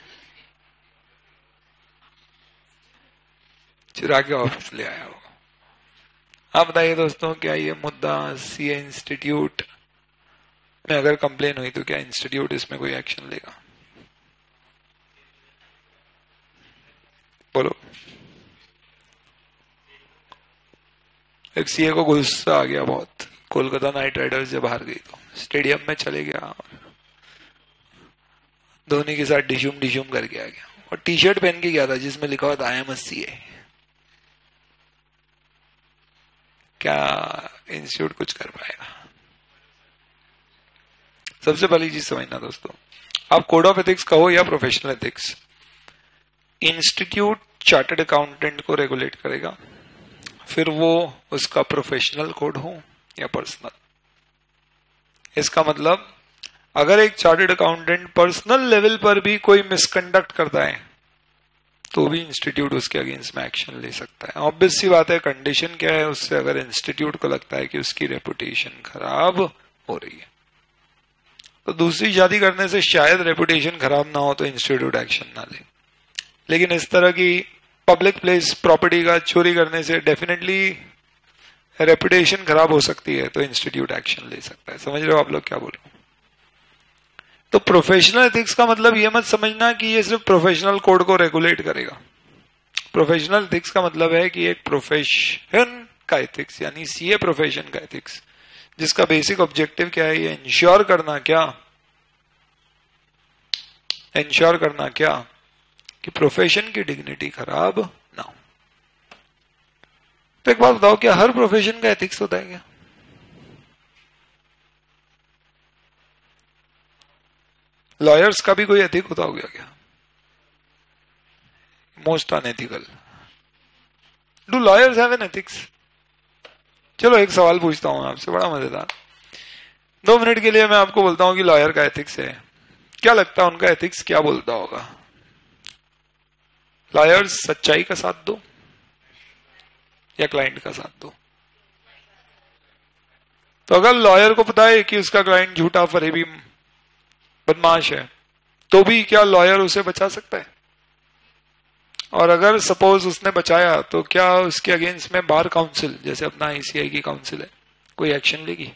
चुरा के ऑफिस ले आया हो। आप बताइए दोस्तों, क्या ये मुद्दा सीए इंस्टीट्यूट में अगर कंप्लेन हुई तो क्या इंस्टीट्यूट इसमें कोई एक्शन लेगा? बोलो। एक सीए को गुस्सा आ गया बहुत, कोलकाता नाइट राइडर्स जब हार गई तो स्टेडियम में चले गया और धोनी के साथ डिशूम डिशूम करके आ गया और टी शर्ट पहन के गया था जिसमें लिखा हुआ था आई एम अ सीए। क्या इंस्टीट्यूट कुछ कर पाएगा? सबसे पहली चीज समझना दोस्तों, आप कोड ऑफ एथिक्स कहो या professional ethics, institute chartered accountant को रेगुलेट करेगा, फिर वो उसका प्रोफेशनल कोड हो या पर्सनल। इसका मतलब अगर एक चार्टर्ड अकाउंटेंट पर्सनल लेवल पर भी कोई मिसकंडक्ट करता है तो भी इंस्टीट्यूट उसके अगेंस्ट में एक्शन ले सकता है। ऑब्वियस सी बात है, कंडीशन क्या है उससे, अगर इंस्टीट्यूट को लगता है कि उसकी रेपुटेशन खराब हो रही है। तो दूसरी शादी करने से शायद रेपुटेशन खराब ना हो तो इंस्टीट्यूट एक्शन ना ले, लेकिन इस तरह की पब्लिक प्लेस प्रॉपर्टी का चोरी करने से डेफिनेटली रेपुटेशन खराब हो सकती है, तो इंस्टीट्यूट एक्शन ले सकता है। समझ रहे हो आप लोग क्या बोल रहे हो? तो प्रोफेशनल एथिक्स का मतलब ये मत समझना कि ये सिर्फ प्रोफेशनल कोड को रेगुलेट करेगा। प्रोफेशनल एथिक्स का मतलब है कि एक प्रोफेशन का एथिक्स, यानी सीए प्रोफेशन का एथिक्स, जिसका बेसिक ऑब्जेक्टिव क्या है, ये इंश्योर करना क्या इंश्योर करना क्या कि प्रोफेशन की डिग्निटी खराब ना हो। तो एक बात बताओ, क्या हर प्रोफेशन का एथिक्स होता है क्या? लॉयर्स का भी कोई एथिक होता हो गया क्या? Most unethical. Do lawyers have an ethics? चलो एक सवाल पूछता हूं आपसे, बड़ा मजेदार। दो मिनट के लिए मैं आपको बोलता हूं कि लॉयर का एथिक्स है, क्या लगता है उनका एथिक्स क्या बोलता होगा? लॉयर्स सच्चाई का साथ दो या क्लाइंट का साथ दो? तो अगर लॉयर को पता है कि उसका क्लाइंट झूठा, फरेबी, बदमाश है, तो भी क्या लॉयर उसे बचा सकता है? और अगर सपोज उसने बचाया, तो क्या उसके अगेंस्ट में बार काउंसिल, जैसे अपना आईसीआई की काउंसिल है, कोई एक्शन लेगी?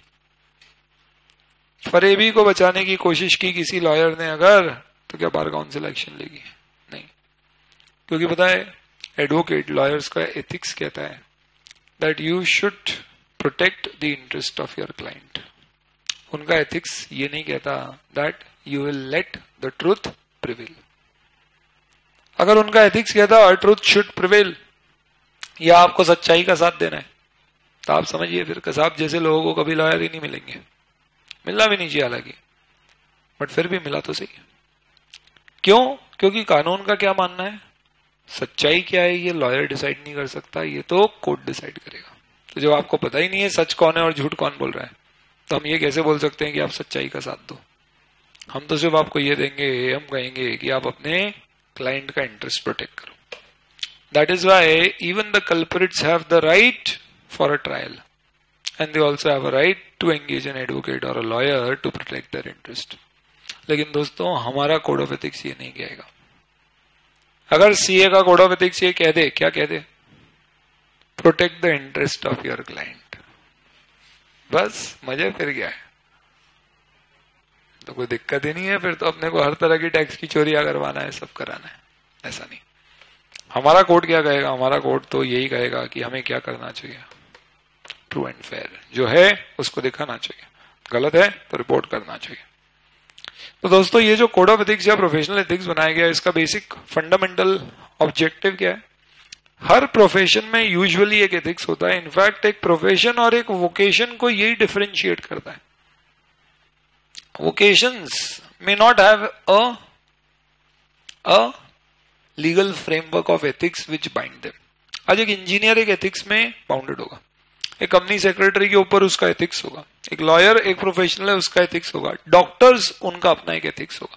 फरेबी को बचाने की कोशिश की किसी लॉयर ने अगर, तो क्या बार काउंसिल एक्शन लेगी? नहीं, क्योंकि पता है एडवोकेट, लॉयर्स का एथिक्स कहता है that you should protect the interest of your client. उनका एथिक्स ये नहीं कहता that you will let the truth prevail. अगर उनका एथिक्स कहता ट्रूथ शुड प्रिवेल, या आपको सच्चाई का साथ देना है, तो आप समझिए फिर कसाब जैसे लोगों को कभी लॉयर ही नहीं मिलेंगे। मिलना भी नहीं चाहिए हालांकि, बट फिर भी मिला तो सही। क्यों? क्योंकि कानून का क्या मानना है, सच्चाई क्या है ये लॉयर डिसाइड नहीं कर सकता, ये तो कोर्ट डिसाइड करेगा। तो जब आपको पता ही नहीं है सच कौन है और झूठ कौन बोल रहा है, तो हम ये कैसे बोल सकते हैं कि आप सच्चाई का साथ दो? हम तो सिर्फ आपको ये देंगे, हम कहेंगे कि आप अपने क्लाइंट का इंटरेस्ट प्रोटेक्ट करो। That is why even the culprits have the right for a trial and they also have a right to engage an advocate और a lawyer to protect their interest. लेकिन दोस्तों हमारा code of ethics ये नहीं कहेगा। अगर CA का code of ethics ये कह दे, क्या कह दे? Protect the interest of your client, बस मजे फिर गया है। तो कोई दिक्कत ही नहीं है, फिर तो अपने को हर तरह की टैक्स की चोरियां करवाना है, सब कराना है। ऐसा नहीं। हमारा कोड क्या कहेगा? हमारा कोड तो यही कहेगा कि हमें क्या करना चाहिए, ट्रू एंड फेयर जो है उसको दिखाना चाहिए, गलत है तो रिपोर्ट करना चाहिए। तो दोस्तों ये जो कोड ऑफ एथिक्स या प्रोफेशनल एथिक्स बनाया गया है, इसका बेसिक फंडामेंटल ऑब्जेक्टिव क्या है? हर प्रोफेशन में यूजुअली एक एथिक्स होता है। इनफैक्ट एक प्रोफेशन और एक वोकेशन को यही डिफरेंशिएट करता है। Vocations may not have a a legal framework of ethics which bind them. आज एक इंजीनियर एक एथिक्स में बाउंडेड होगा, एक कंपनी सेक्रेटरी के ऊपर उसका एथिक्स होगा, एक लॉयर एक प्रोफेशनल है उसका एथिक्स होगा, डॉक्टर्स उनका अपना एक एथिक्स होगा।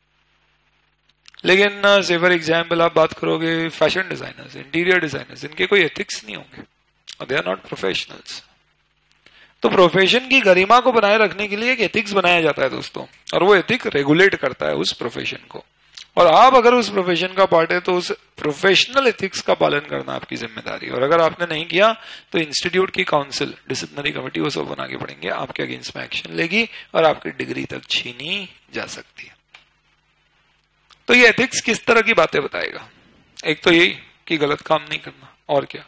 लेकिन से फॉर एग्जाम्पल आप बात करोगे फैशन डिजाइनर्स, इंटीरियर डिजाइनर्स, इनके कोई एथिक्स नहीं होंगे और दे आर नॉट प्रोफेशनल्स। तो प्रोफेशन की गरिमा को बनाए रखने के लिए एक एथिक्स बनाया जाता है दोस्तों, और वो एथिक रेगुलेट करता है उस प्रोफेशन को। और आप अगर उस प्रोफेशन का पार्ट है तो उस प्रोफेशनल एथिक्स का पालन करना आपकी जिम्मेदारी है। और अगर आपने नहीं किया तो इंस्टीट्यूट की काउंसिल, डिसिप्लिनरी कमेटी, वो सब बना के पड़ेंगे, आपके अगेंस्ट में एक्शन लेगी और आपकी डिग्री तक छीनी जा सकती है। तो ये एथिक्स किस तरह की बातें बताएगा? एक तो यही कि गलत काम नहीं करना, और क्या?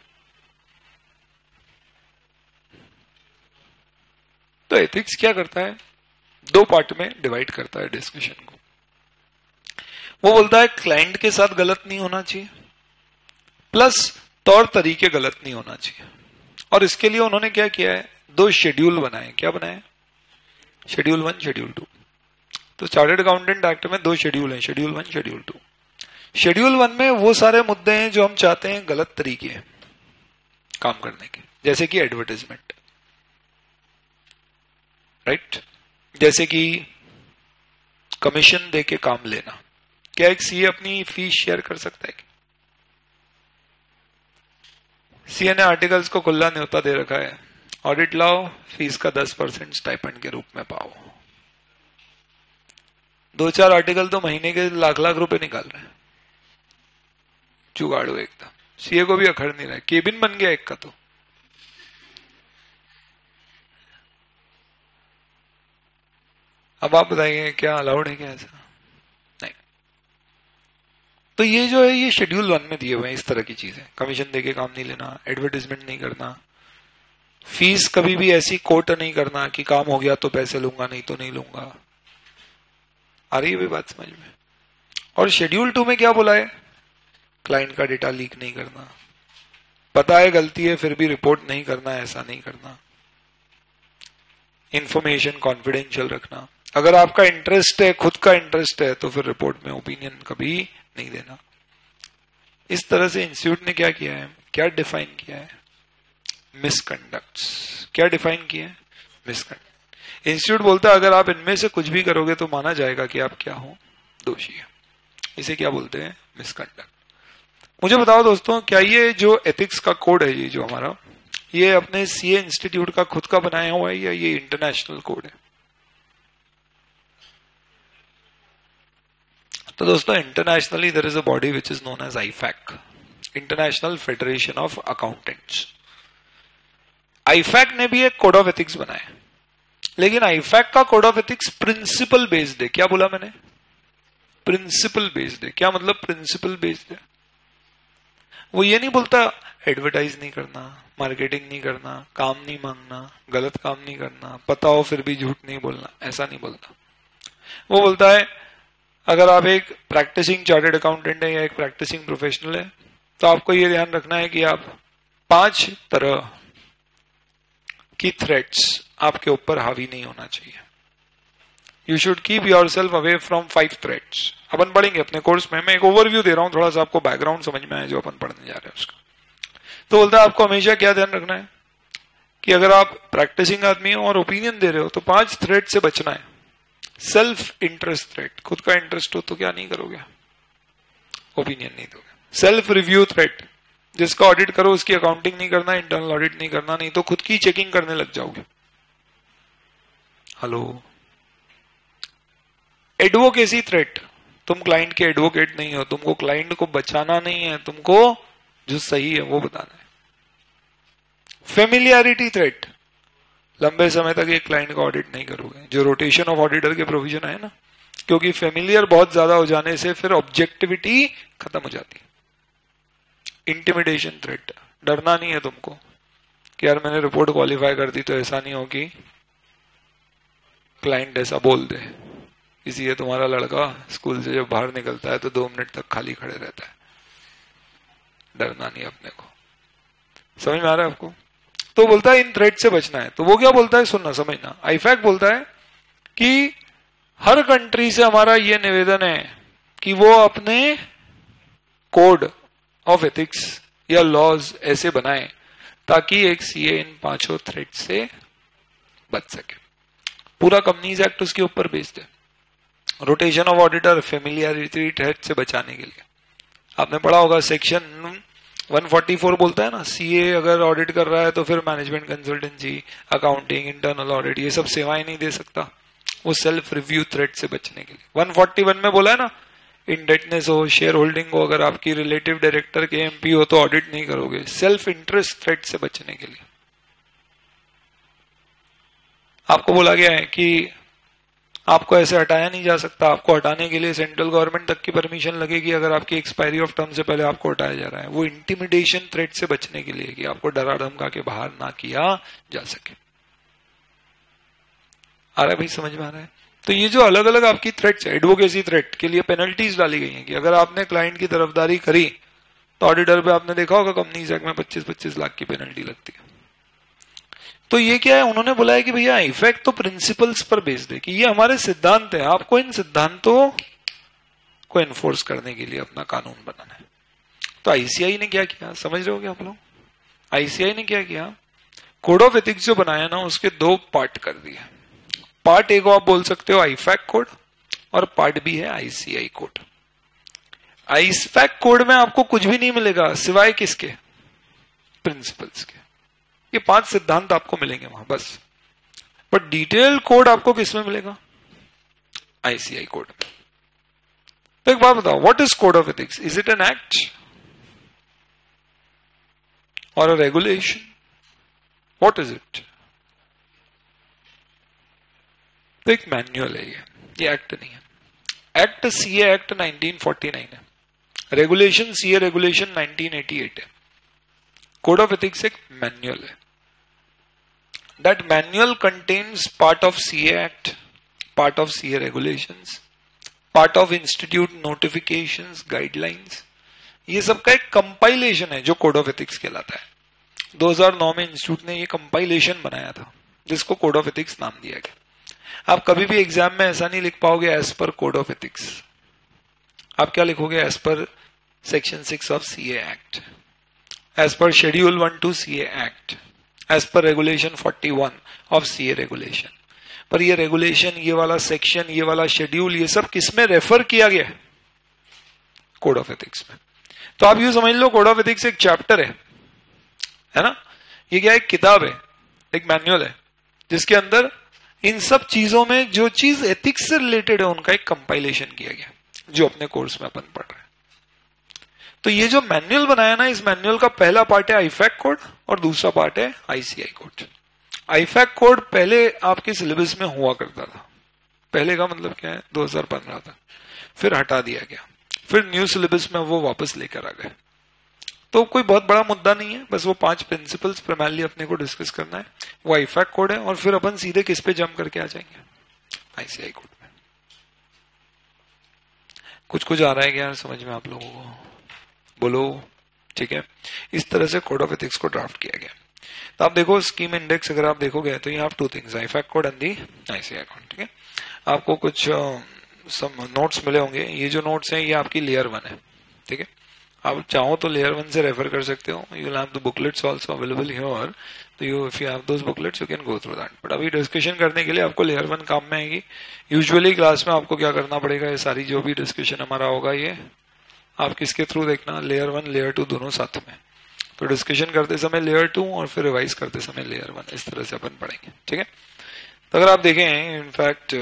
तो एथिक्स क्या करता है? दो पार्ट में डिवाइड करता है डिस्कशन को। वो बोलता है क्लाइंट के साथ गलत नहीं होना चाहिए, प्लस तौर तरीके गलत नहीं होना चाहिए। और इसके लिए उन्होंने क्या किया है? दो शेड्यूल बनाए। क्या बनाए? Schedule one, schedule two. तो चार्टर्ड अकाउंटेंट एक्ट में दो शेड्यूल हैं, schedule one, schedule two. Schedule one में वो सारे मुद्दे हैं जो हम चाहते हैं गलत तरीके हैं काम करने के, जैसे कि एडवर्टाइजमेंट, राइट right? जैसे कि कमीशन देके काम लेना। क्या एक सीए अपनी फीस शेयर कर सकता है? सीए ने आर्टिकल्स को खुला न्योता दे रखा है, ऑडिट लाओ, फीस का दस परसेंट स्टाइपेंड के रूप में पाओ। दो चार आर्टिकल तो महीने के लाख लाख रुपए निकाल रहे हैं, जुगाड़ो एकदम। सीए को भी अखड़ नहीं रहा है, केबिन बन गया एक का। तो अब आप बताइए क्या अलाउड है क्या ऐसा? नहीं। तो ये जो है ये शेड्यूल वन में दिए हुए हैं इस तरह की चीजें। कमीशन देके काम नहीं लेना, एडवर्टाइजमेंट नहीं करना, फीस कभी भी ऐसी कोट नहीं करना कि काम हो गया तो पैसे लूंगा नहीं तो नहीं लूंगा। आ रही है भी बात समझ में? और शेड्यूल टू में क्या बोला है? क्लाइंट का डेटा लीक नहीं करना, पता है गलती है फिर भी रिपोर्ट नहीं करना, ऐसा नहीं करना, इंफॉर्मेशन कॉन्फिडेंशियल रखना, अगर आपका इंटरेस्ट है, खुद का इंटरेस्ट है, तो फिर रिपोर्ट में ओपिनियन कभी नहीं देना। इस तरह से इंस्टीट्यूट ने क्या किया है, क्या डिफाइन किया है? मिसकंडक्ट्स। क्या डिफाइन किया है? मिसकंडक्ट। इंस्टीट्यूट बोलता है अगर आप इनमें से कुछ भी करोगे तो माना जाएगा कि आप क्या हो, दोषी है। इसे क्या बोलते हैं? मिसकंडक्ट। मुझे बताओ दोस्तों, क्या ये जो एथिक्स का कोड है, ये जो हमारा, ये अपने सीए इंस्टीट्यूट का खुद का बनाया हुआ है या ये इंटरनेशनल कोड है? तो दोस्तों internationally there is a body which is known as IFAC, international federation of accountants. IFAC ने भी एक कोड ऑफ एथिक्स बनाया, लेकिन आईफैक का code of ethics principle based है। क्या बोला मैंने? प्रिंसिपल बेस्ड है। क्या मतलब प्रिंसिपल बेस्ड है? वो ये नहीं बोलता एडवर्टाइज नहीं करना, मार्केटिंग नहीं करना, काम नहीं मांगना, गलत काम नहीं करना, पता हो फिर भी झूठ नहीं बोलना, ऐसा नहीं बोलता। वो बोलता है अगर आप एक प्रैक्टिसिंग चार्टर्ड अकाउंटेंट है या एक प्रैक्टिसिंग प्रोफेशनल है तो आपको ये ध्यान रखना है कि आप पांच तरह की थ्रेट्स आपके ऊपर हावी नहीं होना चाहिए। You should keep yourself away from five threats. अपन पढ़ेंगे अपने कोर्स में, मैं एक ओवरव्यू दे रहा हूं, थोड़ा सा आपको बैकग्राउंड समझ में आए जो अपन पढ़ने जा रहे हैं उसका। तो बोलता है आपको हमेशा क्या ध्यान रखना है कि अगर आप प्रैक्टिसिंग आदमी हो और ओपिनियन दे रहे हो तो पांच थ्रेट से बचना है। सेल्फ इंटरेस्ट थ्रेट, खुद का इंटरेस्ट हो तो क्या नहीं करोगे, ओपिनियन नहीं दोगे। सेल्फ रिव्यू थ्रेट, जिसका ऑडिट करो उसकी अकाउंटिंग नहीं करना, इंटरनल ऑडिट नहीं करना, नहीं तो खुद की चेकिंग करने लग जाओगे। हेलो। एडवोकेसी थ्रेट, तुम क्लाइंट के एडवोकेट नहीं हो, तुमको क्लाइंट को बचाना नहीं है, तुमको जो सही है वो बताना है। फेमिलियरिटी थ्रेट, लंबे समय तक एक क्लाइंट का ऑडिट नहीं करोगे, जो रोटेशन ऑफ ऑडिटर के प्रोविजन है ना, क्योंकि फेमिलियर बहुत ज्यादा हो जाने से फिर ऑब्जेक्टिविटी खत्म हो जाती है। इंटिमिडेशन थ्रेट, डरना नहीं है तुमको कि यार मैंने रिपोर्ट क्वालिफाई कर दी तो ऐसा नहीं हो कि क्लाइंट ऐसा बोल दे। इसलिए तुम्हारा लड़का स्कूल से जब बाहर निकलता है तो दो मिनट तक खाली खड़े रहता है, डरना नहीं अपने को। समझ में आ रहा है आपको? तो बोलता है इन थ्रेट से बचना है। तो वो क्या बोलता है, सुनना समझना। आईफैक बोलता है कि हर कंट्री से हमारा ये निवेदन है कि वो अपने कोड ऑफ एथिक्स या लॉज ऐसे बनाए ताकि एक सीए इन पांचों थ्रेट से बच सके। पूरा कंपनीज एक्ट उसके ऊपर बेस्ड है। Rotation of auditor, familiarity threat से बचाने के लिए। आपने पढ़ा होगा सेक्शन एक सौ चौवालीस बोलता है ना, सीए अगर ऑडिट कर रहा है तो फिर management consultancy, accounting, internal audit ये सब सेवाएं नहीं दे सकता, वो सेल्फ रिव्यू थ्रेट से बचने के लिए। एक सौ इकतालीस में बोला है ना, इंडेटनेस हो, शेयर होल्डिंग हो, अगर आपकी रिलेटिव डायरेक्टर के एमपी हो तो ऑडिट नहीं करोगे, सेल्फ इंटरेस्ट थ्रेट से बचने के लिए। आपको बोला गया है कि आपको ऐसे हटाया नहीं जा सकता, आपको हटाने के लिए सेंट्रल गवर्नमेंट तक की परमिशन लगेगी अगर आपकी एक्सपायरी ऑफ टर्म से पहले आपको हटाया जा रहा है। वो इंटिमिडेशन थ्रेट से बचने के लिए कि आपको डरा धमका के बाहर ना किया जा सके। आ रहा है भाई, समझ में आ रहा है? तो ये जो अलग अलग आपकी थ्रेट्स है, एडवोकेसी थ्रेट के लिए पेनल्टीज डाली गई हैं कि अगर आपने क्लाइंट की तरफदारी करी तो ऑडिटर पे आपने देखा होगा कंपनीज एक्ट में पच्चीस पच्चीस लाख की पेनल्टी लगती है। तो ये क्या है, उन्होंने बोला है कि भैया इफेक्ट तो प्रिंसिपल्स पर बेस्ड है, कि ये हमारे सिद्धांत है, आपको इन सिद्धांतों को एनफोर्स करने के लिए अपना कानून बनाना है। तो आईसीआई ने क्या किया, समझ रहे हो क्या आप लोग? आईसीआई ने क्या किया, कोड ऑफ एथिक्स जो बनाया ना उसके दो पार्ट कर दिए। पार्ट ए को आप बोल सकते हो आईफैक कोड और पार्ट बी है आईसीआई कोड। आईफैक कोड में आपको कुछ भी नहीं मिलेगा सिवाय किसके, प्रिंसिपल्स के। ये पांच सिद्धांत आपको मिलेंगे वहां बस, बट डिटेल कोड आपको किस में मिलेगा, आईसीआई कोड में। तो एक बात बताओ, what is code of ethics? Is it an act और a regulation? What is it? तो एक मैन्युअल है ये ये एक्ट नहीं है। Act CA act nineteen forty nine है, regulation CA regulation nineteen eighty eight है, कोड ऑफ एथिक्स एक मैन्युअल है। That manual contains part of CA act, part of CA regulations, part of institute notifications, guidelines, ये सब का एक compilation है जो कोड ऑफ एथिक्स कहलाता है। दो हज़ार नौ में इंस्टीट्यूट ने ये कंपाइलेशन बनाया था जिसको कोड ऑफ एथिक्स नाम दिया गया। आप कभी भी एग्जाम में ऐसा नहीं लिख पाओगे as per code of ethics, आप क्या लिखोगे as per section six of CA act, as per schedule one two CA act, as per regulation forty one of CA regulation. पर ये रेगुलेशन, ये वाला सेक्शन, ये वाला शेड्यूल, ये सब किसमें रेफर किया गया है? कोड ऑफ एथिक्स में। तो आप यूं समझ लो कोड ऑफ एथिक्स एक चैप्टर है, है ना? ये क्या एक किताब है, एक मैनुअल है जिसके अंदर इन सब चीजों में जो चीज एथिक्स से रिलेटेड है उनका एक कंपाइलेशन किया गया जो अपने कोर्स में अपन पढ़ रहे हैं। तो ये जो मैनुअल बनाया ना, इस मैनुअल का पहला पार्ट है आईफैक कोड और दूसरा पार्ट है आईसीआई कोड। आईफैक कोड पहले आपके सिलेबस में हुआ करता था, पहले का मतलब क्या है दो हज़ार पंद्रह तक, फिर हटा दिया गया, फिर न्यू सिलेबस में वो वापस लेकर आ गए। तो कोई बहुत बड़ा मुद्दा नहीं है, बस वो पांच प्रिंसिपल्स प्राइमरली अपने को डिस्कस करना है, वो आईफैक कोड है, और फिर अपन सीधे किस पे जंप करके आ जाएंगे? आईसीआई कोड में। कुछ कुछ आ रहा है क्या समझ में आप लोगों को? बोलो। ठीक है, इस तरह से कोड ऑफ एथिक्स को ड्राफ्ट किया गया। तो आप देखो स्कीम इंडेक्स अगर आप देखोगे तो यहाँ two things, IFAC code and the ICAI code. ठीक है, आपको कुछ सम नोट्स मिले होंगे, ये जो नोट्स हैं ये आपकी लेयर वन है। ठीक है, आप चाहो तो लेयर वन से रेफर कर सकते हो, you will have the booklets also available here, तो you if you have those booklets you can go through that. But अभी डिस्कशन करने के लिए आपको लेयर वन काम में आएगी। यूजुअली क्लास में आपको क्या करना पड़ेगा, ये सारी जो भी डिस्कशन हमारा होगा ये आप किसके थ्रू देखना, लेयर वन लेयर टू दोनों साथ में। तो डिस्कशन करते समय लेयर टू और फिर रिवाइज करते समय लेयर वन, इस तरह से अपन पढ़ेंगे। ठीक है, तो अगर आप देखें in fact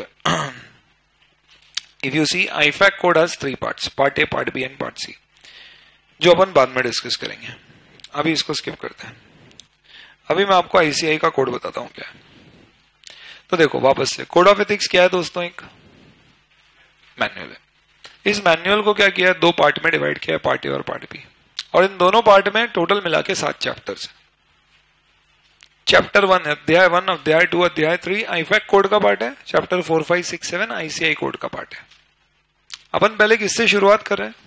if you see IFAC code has three parts, part A, part B and part C, जो अपन बाद में डिस्कस करेंगे। अभी इसको स्किप करते हैं। अभी मैं आपको आईसीआई का कोड बताता हूं क्या है। तो देखो वापस से, कोड ऑफ एथिक्स क्या है दोस्तों? एक मैनुअल है। इस मैनुअल को क्या किया है, दो पार्ट में डिवाइड किया है, पार्ट ए और पार्ट बी, और इन दोनों पार्ट में टोटल मिला के सात चैप्टर्स है। चैप्टर वन है अध्याय वन, अध्याय टू, अध्याय थ्री आईफैक कोड का पार्ट है, chapter four five six seven ICAI code का पार्ट है। अपन पहले किससे शुरुआत कर रहे हैं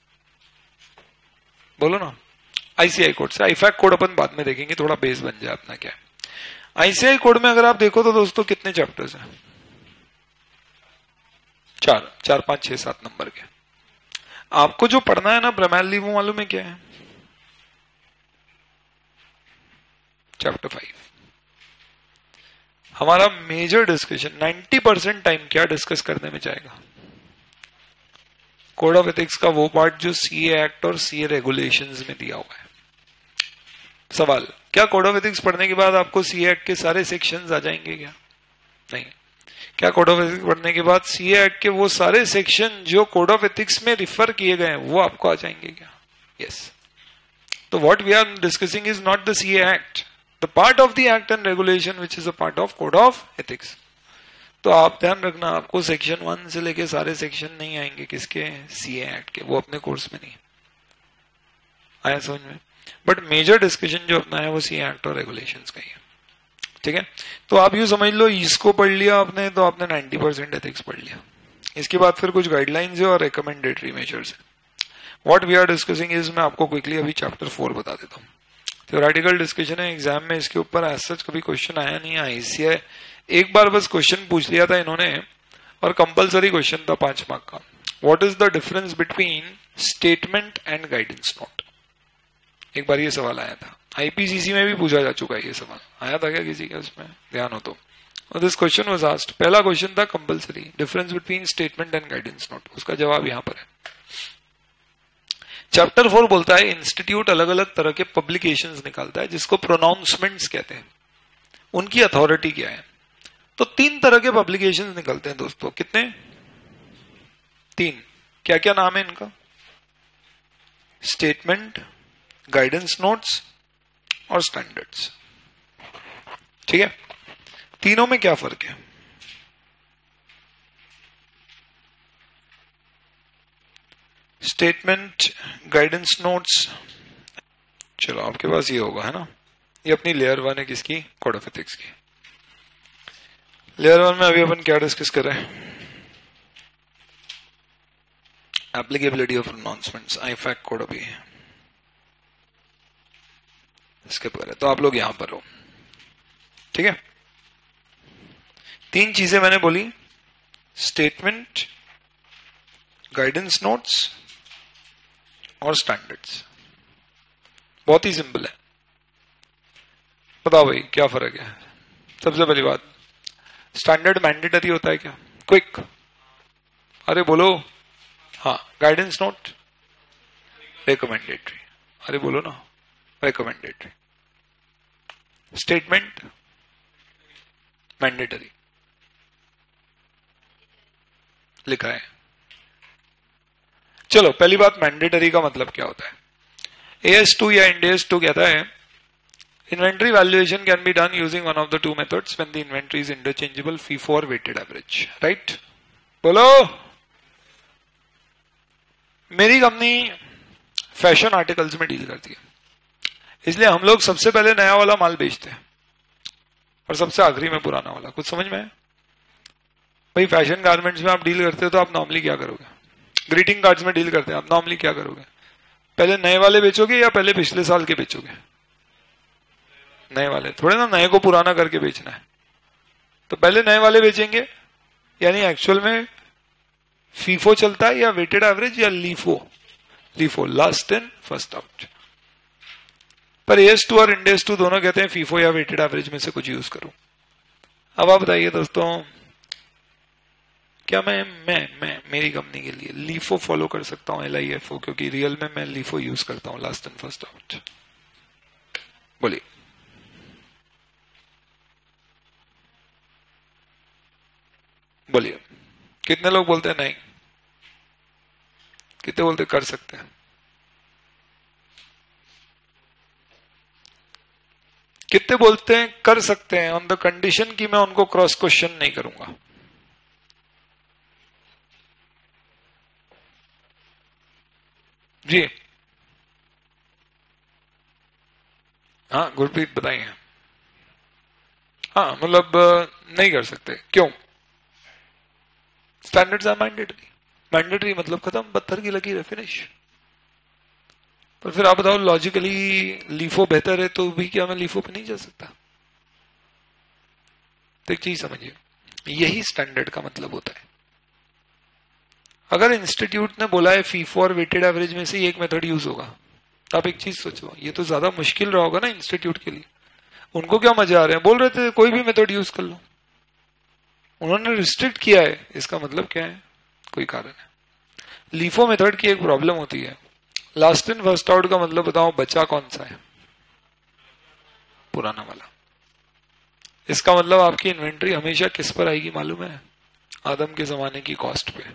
बोलो ना? आईसीआई कोड से। आईफैक कोड अपन बाद में देखेंगे, थोड़ा बेस बन जाए अपना क्या है। आईसीआई कोड में अगर आप देखो तो दोस्तों कितने चैप्टर्स हैं? चार, चार पांच छह सात नंबर के। आपको जो पढ़ना है ना प्राइमरली वो मालूम है क्या है? Chapter five. हमारा major discussion ninety percent time क्या डिस्कस करने में जाएगा? कोड ऑफ एथिक्स का वो पार्ट जो सीए एक्ट और सीए रेगुलेशंस में दिया हुआ है। सवाल, क्या कोड ऑफ एथिक्स पढ़ने के बाद आपको सीए एक्ट के सारे सेक्शंस आ जाएंगे क्या? नहीं। क्या कोड ऑफ एथिक्स पढ़ने के बाद सीए एक्ट के वो सारे सेक्शन जो कोड ऑफ एथिक्स में रिफर किए गए हैं वो आपको आ जाएंगे क्या? यस। तो what we are discussing is not the CA act, the part of the act and regulation which is a part of code of ethics. तो आप ध्यान रखना, आपको सेक्शन वन से लेके सारे सेक्शन नहीं आएंगे किसके? सीए एक्ट के, वो अपने कोर्स में नहीं आया समझ में। बट मेजर डिस्कशन जो अपना है वो सीए एक्ट और रेगुलेशंस का ही है। ठीक है, तो आप यूं समझ लो इसको पढ़ लिया आपने तो आपने नाइंटी परसेंट एथिक्स पढ़ लिया। इसके बाद फिर कुछ गाइडलाइंस है और रिकमेंडेटरी मेजर्स है। What we are discussing is, मैं आपको क्विकली अभी चैप्टर फोर बता देता हूँ। थ्योरेटिकल डिस्कशन है, एग्जाम में इसके ऊपर एज सच कभी क्वेश्चन आया नहीं है। आईसीआई एक बार बस क्वेश्चन पूछ लिया था इन्होंने और कंपलसरी क्वेश्चन था पांच मार्क का। What is the difference between statement and guidance note? एक बार ये सवाल आया था, आईपीसीसी में भी पूछा जा चुका है ये सवाल। आया था क्या किसी का उसमें ध्यान हो तो? दिस क्वेश्चन वाज आस्क्ड, पहला क्वेश्चन था compulsory, difference between statement and guidance note, उसका जवाब यहां पर है। चैप्टर फोर बोलता है इंस्टीट्यूट अलग अलग तरह के पब्लिकेशंस निकालता है जिसको प्रोनाउंसमेंट्स कहते हैं, उनकी अथॉरिटी क्या है? तो तीन तरह के पब्लिकेशंस निकलते हैं दोस्तों। कितने? तीन। क्या क्या नाम है इनका? स्टेटमेंट, गाइडेंस नोट्स और स्टैंडर्ड्स। ठीक है, तीनों में क्या फर्क है? स्टेटमेंट, गाइडेंस नोट्स, चलो आपके पास ये होगा है ना, ये अपनी लेयर वन है किसकी, कोड ऑफ एथिक्स की। लेयर वन में अभी अपन क्या डिस्कस कर रहे हैं, एप्लीकेबिलिटी ऑफ अनाउंसमेंट्स, आई फैक्ट कोड अभी इसके पर है, तो आप लोग यहां पर हो, ठीक है। तीन चीजें मैंने बोली, स्टेटमेंट, गाइडेंस नोट्स और स्टैंडर्ड्स। बहुत ही सिंपल है, बताओ भाई क्या फर्क है। सबसे पहली बात, स्टैंडर्ड मैंडेटरी होता है क्या, क्विक, अरे बोलो, हाँ। गाइडेंस नोट रिकमेंडेटरी, अरे बोलो ना, रिकमेंडेटरी। स्टेटमेंट मैंडेटरी, लिखा है। चलो पहली बात, मैंडेटरी का मतलब क्या होता है। ए एस टू या इंड ए एस टू कहता है inventory valuation can be done using one of the two methods when the inventory is interchangeable, FIFO और वेटेड एवरेज, राइट। बोलो। मेरी कंपनी फैशन आर्टिकल्स में डील करती है, इसलिए हम लोग सबसे पहले नया वाला माल बेचते हैं और सबसे आखिरी में पुराना वाला। कुछ समझ में है भाई। फैशन गारमेंट्स में आप डील करते हो तो आप नॉर्मली क्या करोगे, ग्रीटिंग कार्ड्स में डील करते हैं, आप नॉर्मली क्या करोगे, पहले नए वाले बेचोगे या पहले पिछले साल के बेचोगे, नए वाले। थोड़े ना नए को पुराना करके बेचना है, तो पहले नए वाले बेचेंगे। यानी एक्चुअल में फीफो चलता है या वेटेड एवरेज या LIFO, LIFO last in first out. पर एस टू और इंडेस टू दोनों कहते हैं फीफो या वेटेड एवरेज में से कुछ यूज करो। अब आप बताइए दोस्तों, क्या मैं मैं मैं मेरी कंपनी के लिए लीफो फॉलो कर सकता हूं, एल आई एफ ओ, क्योंकि रियल में मैं लीफो यूज करता हूं, लास्ट इन फर्स्ट आउट। बोलिए। बोलिए कितने लोग बोलते हैं नहीं, कितने बोलते कर सकते हैं, कितने बोलते हैं कर सकते हैं ऑन द कंडीशन कि मैं उनको क्रॉस क्वेश्चन नहीं करूंगा। जी हाँ गुरप्रीत बताइए। हाँ मतलब नहीं कर सकते, क्यों? स्टैंडर्ड्स आर मैंडेटरी, मैंडेटरी मतलब खत्म, पत्थर की लकीर है, फिनिश। पर फिर आप बताओ लॉजिकली लीफो बेहतर है तो भी क्या मैं लीफो पे नहीं जा सकता? तो एक चीज समझिए, यही स्टैंडर्ड का मतलब होता है। अगर इंस्टीट्यूट ने बोला है फीफो और वेटेड एवरेज में से एक मेथड यूज होगा, तो आप एक चीज सोचो, ये तो ज्यादा मुश्किल रहा होगा ना इंस्टीट्यूट के लिए। उनको क्या मजा आ रहे हैं, बोल रहे थे कोई भी मेथड यूज कर लो, उन्होंने रिस्ट्रिक्ट किया है, इसका मतलब क्या है, कोई कारण है। लीफो मेथड की एक प्रॉब्लम होती है, लास्ट इन फर्स्ट आउट का मतलब बताओ बचा कौन सा है, पुराना वाला। इसका मतलब आपकी इन्वेंट्री हमेशा किस पर आएगी मालूम है? आदम के जमाने की कॉस्ट पे।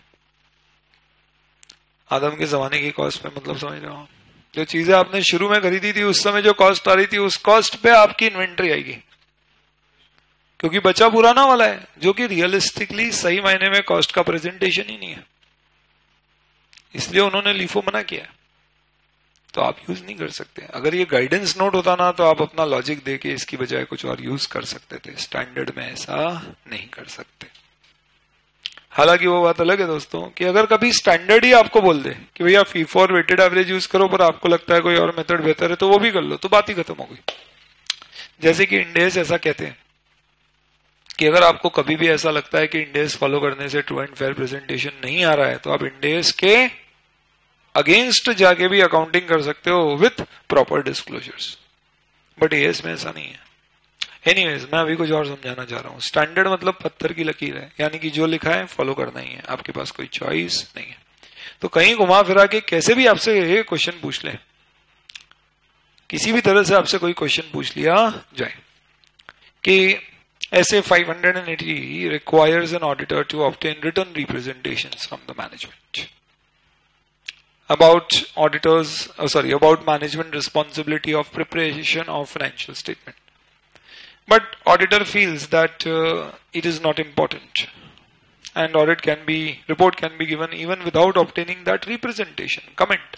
आदम के जमाने की कॉस्ट पे मतलब समझ रहे हो, जो चीजें आपने शुरू में खरीदी थी उस समय जो कॉस्ट आ रही थी उस कॉस्ट पे आपकी इन्वेंट्री आएगी, क्योंकि बचा पुराना वाला है, जो कि रियलिस्टिकली सही मायने में कॉस्ट का प्रेजेंटेशन ही नहीं है। इसलिए उन्होंने लीफो मना किया, तो आप यूज नहीं कर सकते। अगर ये गाइडेंस नोट होता ना तो आप अपना लॉजिक देके इसकी बजाय कुछ और यूज कर सकते थे, स्टैंडर्ड में ऐसा नहीं कर सकते। हालांकि वो बात अलग है दोस्तों कि अगर कभी स्टैंडर्ड ही आपको बोल दे कि भैया फीफो और वेटेड एवरेज यूज करो, पर आपको लगता है कोई और मेथड बेहतर है तो वो भी कर लो, तो बात ही खत्म हो गई। जैसे कि इंडेस ऐसा कहते हैं कि अगर आपको कभी भी ऐसा लगता है कि इंडेस फॉलो करने से ट्रू एंड फेयर प्रेजेंटेशन नहीं आ रहा है, तो आप इंडेस के अगेंस्ट जाके भी अकाउंटिंग कर सकते हो with proper disclosures, but AS में ऐसा नहीं है। एनीवेज, मैं अभी कुछ और समझाना चाह रहा हूं। स्टैंडर्ड मतलब पत्थर की लकीर है, यानी कि जो लिखा है फॉलो करना ही है, आपके पास कोई चॉइस नहीं है। तो कहीं घुमा फिरा के कैसे भी आपसे ये क्वेश्चन पूछ ले, किसी भी तरह से आपसे कोई क्वेश्चन पूछ लिया जाए कि ऐसे five eighty requires an auditor to obtain written representations from the management about auditors, oh sorry, about management responsibility of preparation of financial statement. But auditor feels that uh, it is not important. and audit can be, report can be given even without obtaining that representation. Comment.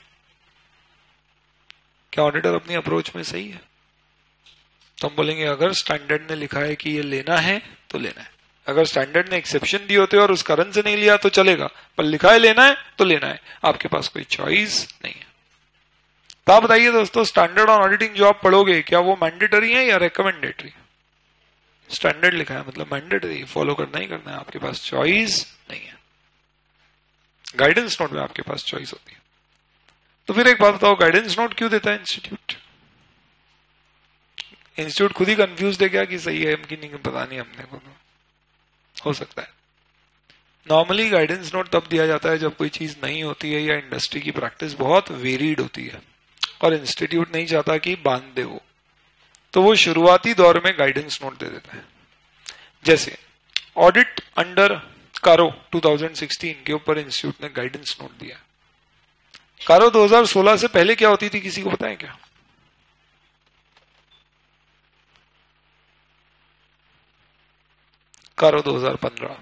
क्या auditor अपनी approach में सही है? तो हम बोलेंगे अगर standard ने लिखा है कि ये लेना है तो लेना है. अगर स्टैंडर्ड ने एक्सेप्शन दी होते और उस कारण से नहीं लिया तो चलेगा, पर लिखा है लेना है तो लेना है, आपके पास कोई चॉइस नहीं है. तो आप बताइए दोस्तों, स्टैंडर्ड ऑन ऑडिटिंग जो आप पढ़ोगे क्या वो मैंडेटरी है या रिकमेंडेटरी? स्टैंडर्ड लिखा है मतलब मैंडेटरी, फॉलो करना ही करना है, आपके पास चॉइस नहीं है. गाइडेंस नोट में आपके पास चॉइस होती है. तो फिर एक बात बताओ, गाइडेंस नोट क्यों देता है इंस्टीट्यूट? इंस्टीट्यूट खुद ही कंफ्यूज है क्या कि सही है कि नहीं, पता नहीं हमने को, हो सकता है. नॉर्मली गाइडेंस नोट तब दिया जाता है जब कोई चीज नहीं होती है या इंडस्ट्री की प्रैक्टिस बहुत वेरीड होती है और इंस्टीट्यूट नहीं चाहता कि बांध दे वो, तो वो शुरुआती दौर में गाइडेंस नोट दे देता है. जैसे ऑडिट अंडर कारो दो हज़ार सोलह के ऊपर इंस्टीट्यूट ने गाइडेंस नोट दिया. कारो दो हज़ार सोलह से पहले क्या होती थी, किसी को पता है क्या? कारो दो हज़ार पंद्रह,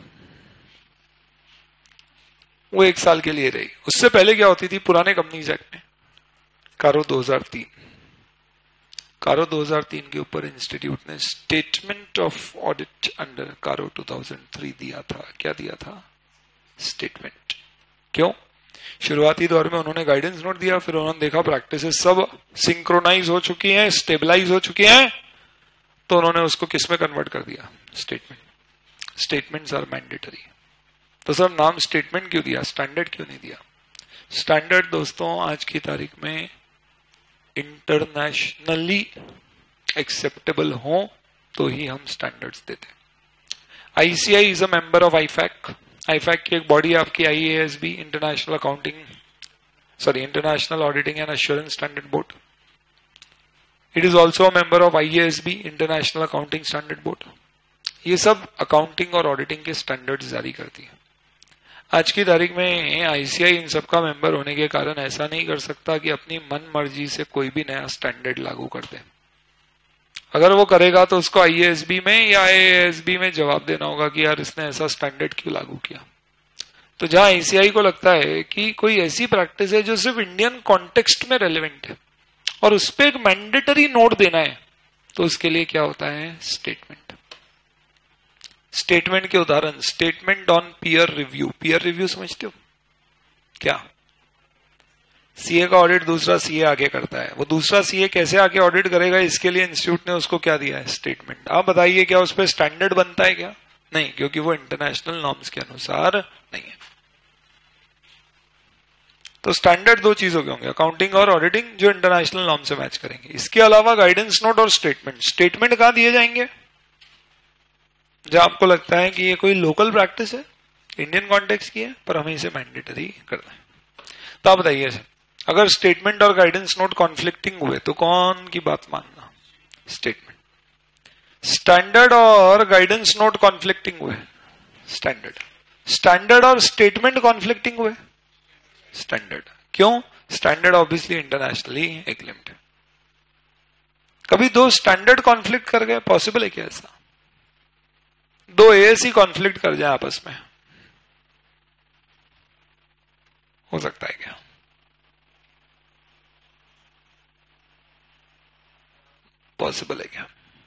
वो एक साल के लिए रही. उससे पहले क्या होती थी पुराने कंपनीज एक्ट में? कारो दो हज़ार तीन. कारो दो हज़ार तीन के ऊपर इंस्टीट्यूट ने स्टेटमेंट ऑफ ऑडिट अंडर कारो दो हज़ार तीन दिया था. क्या दिया था? स्टेटमेंट. क्यों? शुरुआती दौर में उन्होंने गाइडेंस नोट दिया, फिर उन्होंने देखा प्रैक्टिसेस सब सिंक्रोनाइज हो चुकी हैं, स्टेबलाइज हो चुकी हैं, तो उन्होंने उसको किस में कन्वर्ट कर दिया? स्टेटमेंट. Statements are mandatory. तो सर नाम स्टेटमेंट क्यों दिया, स्टैंडर्ड क्यों नहीं दिया? स्टैंडर्ड दोस्तों आज की तारीख में इंटरनेशनली एक्सेप्टेबल हो तो ही हम स्टैंडर्ड्स देते. ICAI is a member of IFAC. IFAC की एक बॉडी आपकी IASB, international accounting sorry international auditing and assurance standard board. It is also a member of IASB, international accounting standard board. ये सब accounting और auditing के standards जारी करती है. आज की तारीख में आईसीआई इन सबका मेंबर होने के कारण ऐसा नहीं कर सकता कि अपनी मन मर्जी से कोई भी नया स्टैंडर्ड लागू कर दे. अगर वो करेगा तो उसको आईएएसबी में या आईएएसबी में जवाब देना होगा कि यार इसने ऐसा स्टैंडर्ड क्यों लागू किया. तो जहां आईसीआई को लगता है कि कोई ऐसी प्रैक्टिस है जो सिर्फ इंडियन कॉन्टेक्स्ट में रेलेवेंट है और उस पर एक मैंडेटरी नोट देना है, तो उसके लिए क्या होता है? स्टेटमेंट. स्टेटमेंट के उदाहरण, statement on peer review. Peer review समझते हो क्या? सीए का ऑडिट दूसरा सीए आके करता है. वो दूसरा सीए कैसे आके ऑडिट करेगा, इसके लिए इंस्टीट्यूट ने उसको क्या दिया है? स्टेटमेंट. आप बताइए क्या उस पर स्टैंडर्ड बनता है क्या? नहीं, क्योंकि वो इंटरनेशनल नॉर्म्स के अनुसार नहीं है. तो स्टैंडर्ड दो चीजों के होंगे, अकाउंटिंग और ऑडिटिंग, जो इंटरनेशनल नॉर्म से मैच करेंगे. इसके अलावा गाइडेंस नोट और स्टेटमेंट. स्टेटमेंट कहां दिए जाएंगे? जहां आपको लगता है कि ये कोई लोकल प्रैक्टिस है, इंडियन कॉन्टेक्स्ट की है, पर हमें इसे मैंडेटरी करना है. तो आप बताइए अगर स्टेटमेंट और गाइडेंस नोट कॉन्फ्लिक्टिंग हुए तो कौन की बात मानना? स्टेटमेंट. स्टैंडर्ड और गाइडेंस नोट कॉन्फ्लिक्टिंग हुए? स्टैंडर्ड. स्टैंडर्ड और स्टेटमेंट कॉन्फ्लिक्टिंग हुए? स्टैंडर्ड. क्यों? स्टैंडर्ड ऑब्वियसली इंटरनेशनली एक्लेम्ड है. कभी दो स्टैंडर्ड कॉन्फ्लिक्ट कर गए? पॉसिबल है क्या ऐसा? दो एएससी कॉन्फ्लिक्ट कर जाए आपस में, हो सकता है क्या? पॉसिबल है क्या?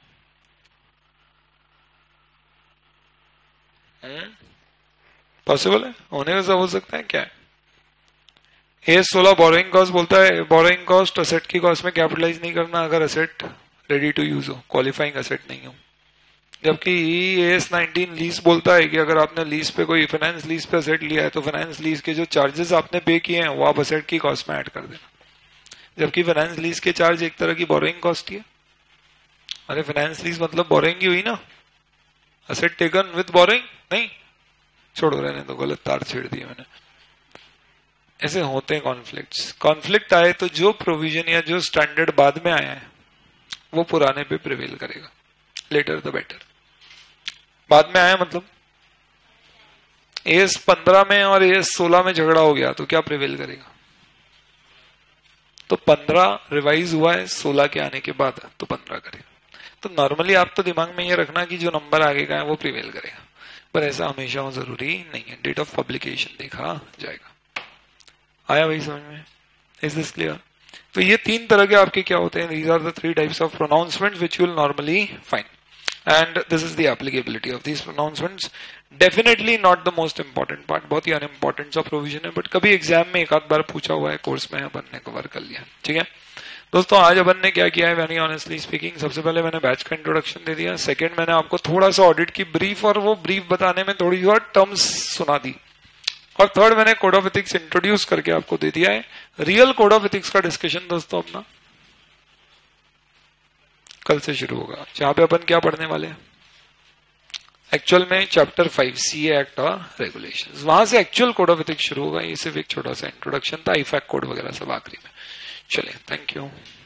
पॉसिबल है, होने का सब हो सकता है. क्या है? एस सोलह बोरोइंग कॉस्ट बोलता है बोरोइंग कॉस्ट असेट की कॉस्ट में कैपिटलाइज नहीं करना अगर असेट रेडी टू यूज हो, क्वालिफाइंग असेट नहीं हो. जबकि एस नाइनटीन लीज बोलता है कि अगर आपने लीज पे कोई फाइनेंस लीज पे असेट लिया है तो फाइनेंस लीज के जो चार्जेस आपने पे किए हैं वो आप असेट की कॉस्ट में ऐड कर देना. जबकि फाइनेंस लीज के चार्ज एक तरह की बोरोइंग कॉस्ट ही है. अरे फाइनेंस लीज मतलब बोरोइंग ही हुई ना, असेट टेकन विद बोरोइंग नहीं. छोड़ो, रहने तो, गलत तार छेड़ दिए मैंने. ऐसे होते हैं कॉन्फ्लिक्ट्स. कॉन्फ्लिक्ट आए तो जो प्रोविजन या जो स्टैंडर्ड बाद में आया है वो पुराने पे प्रिवेल करेगा. Later the better. बाद में आया मतलब एस पंद्रह में और एस सोलह में झगड़ा हो गया तो क्या प्रिवेल करेगा? तो पंद्रह रिवाइज हुआ है सोलह के आने के बाद, तो पंद्रह करेगा. तो नॉर्मली आप तो दिमाग में ये रखना कि जो नंबर आगे का है वो प्रिवेल करेगा. पर ऐसा हमेशा जरूरी नहीं है, डेट ऑफ पब्लिकेशन देखा जाएगा। आया भाई समझ में? Is this clear? तो ये तीन तरह के आपके क्या होते हैं, these are the three types of pronouncements which you will normally find, and this is the applicability of these pronouncements. Definitely not the most important part, बहुत ही अनइम्पॉर्टेंट सा प्रोविजन है, बट कभी एग्जाम में एक आध बार पूछा हुआ है, कोर्स में अपन ने कवर कर लिया। ठीक है दोस्तों, आज अपन ने क्या किया है, वेरी ऑनेस्टली स्पीकिंग, सबसे पहले मैंने बैच का इंट्रोडक्शन दे दिया, सेकंड मैंने आपको थोड़ा सा ऑडिट की ब्रीफ और वो ब्रीफ बताने में थोड़ी और टर्म्स सुना दी, और थर्ड मैंने कोड ऑफ एथिक्स इंट्रोड्यूस करके आपको दे दिया है। रियल कोड ऑफ एथिक्स का डिस्कशन दोस्तों अपना कल से शुरू होगा, जहां पे अपन क्या पढ़ने वाले हैं एक्चुअल में चैप्टर फाइव सीए एक्ट और रेगुलेशंस, वहां से एक्चुअल कोड ऑफ एथिक्स शुरू होगा। ये सिर्फ एक छोटा सा इंट्रोडक्शन था, आईफैक्ट कोड वगैरह सब आखिरी में। चलिए, थैंक यू।